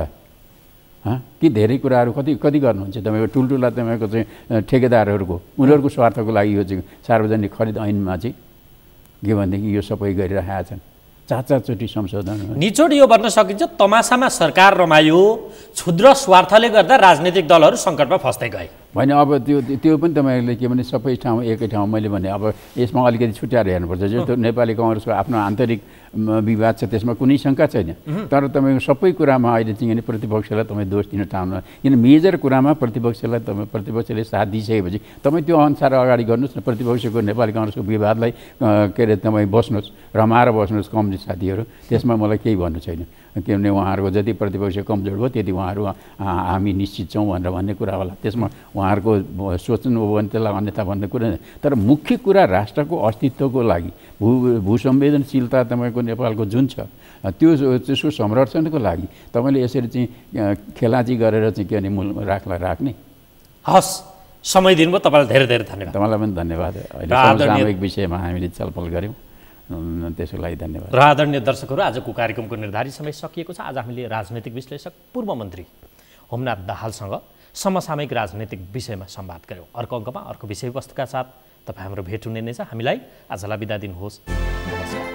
कि धेरै कुराहरू कति गर्नुहुन्छ तपाईँको ठुल्ठुला तपाईँको चाहिँ ठेकेदारहरूको उनीहरूको स्वार्थको लागि यो चाहिँ सार्वजनिक खरिद ऐनमा चाहिँ के भनेदेखि यो सबै गरिरहेका छन्। 4-4 संशोधन निचोड यो भन्न सकिन्छ तमासामा सरकार रमायो, क्षुद्र स्वार्थले गर्दा राजनीतिक दलहरू सङ्कटमा फस्दै गए। होइन अब त्यो पनि तपाईँहरूले के भने सबै ठाउँ एकै ठाउँ मैले भने अब यसमा अलिकति छुट्याएर हेर्नुपर्छ। जस्तो नेपाली कङ्ग्रेसको आफ्नो आन्तरिक विवाद छ, त्यसमा कुनै शङ्का छैन, तर तपाईँको सबै कुरामा अहिले चाहिँ प्रतिपक्षलाई तपाईँ दोष दिन ठाउँमा किन मेजर कुरामा प्रतिपक्षले साथ दिइसकेपछि तपाईँ त्यो अनुसार अगाडि गर्नुहोस् न। प्रतिपक्षको नेपाली कङ्ग्रेसको विवादलाई के अरे तपाईँ बस्नुहोस्, रमाएर बस्नुहोस् कम्युनिस्ट साथीहरू, त्यसमा मलाई केही भन्नु छैन। किनभने उहाँहरूको जति प्रतिपक्ष कमजोर भयो त्यति उहाँहरू हामी निश्चित छौँ भनेर भन्ने कुरा होला, त्यसमा उहाँहरूको सोच्नु हो भने त्यसलाई अन्यथा भन्ने कुरा। तर मुख्य कुरा राष्ट्रको अस्तित्वको लागि भूसंवेदनशीलता तपाईँको नेपालको जुन छ त्यसको संरक्षणको लागि तपाईँले यसरी चाहिँ खेलाची गरेर चाहिँ के भने मूल राख्ने। हस्, समय दिनुभयो, तपाईँलाई धेरै धेरै धन्यवाद। तपाईँलाई पनि धन्यवाद। अहिले समसामयिक विषयमा हामीले छलफल गऱ्यौँ, त्यसको लागि धन्यवाद। र आदरणीय दर्शकहरू, आजको कार्यक्रमको निर्धारित समय सकिएको छ। आज हामीले राजनैतिक विश्लेषक पूर्व मन्त्री होमनाथ दाहालसँग समसामयिक राजनैतिक विषयमा संवाद गऱ्यौँ। अर्को अङ्कमा अर्को विषयवस्तुका साथ तपाईँ हाम्रो भेट हुने नै छ। हामीलाई आजलाई बिदा दिनुहोस्। नमस्कार।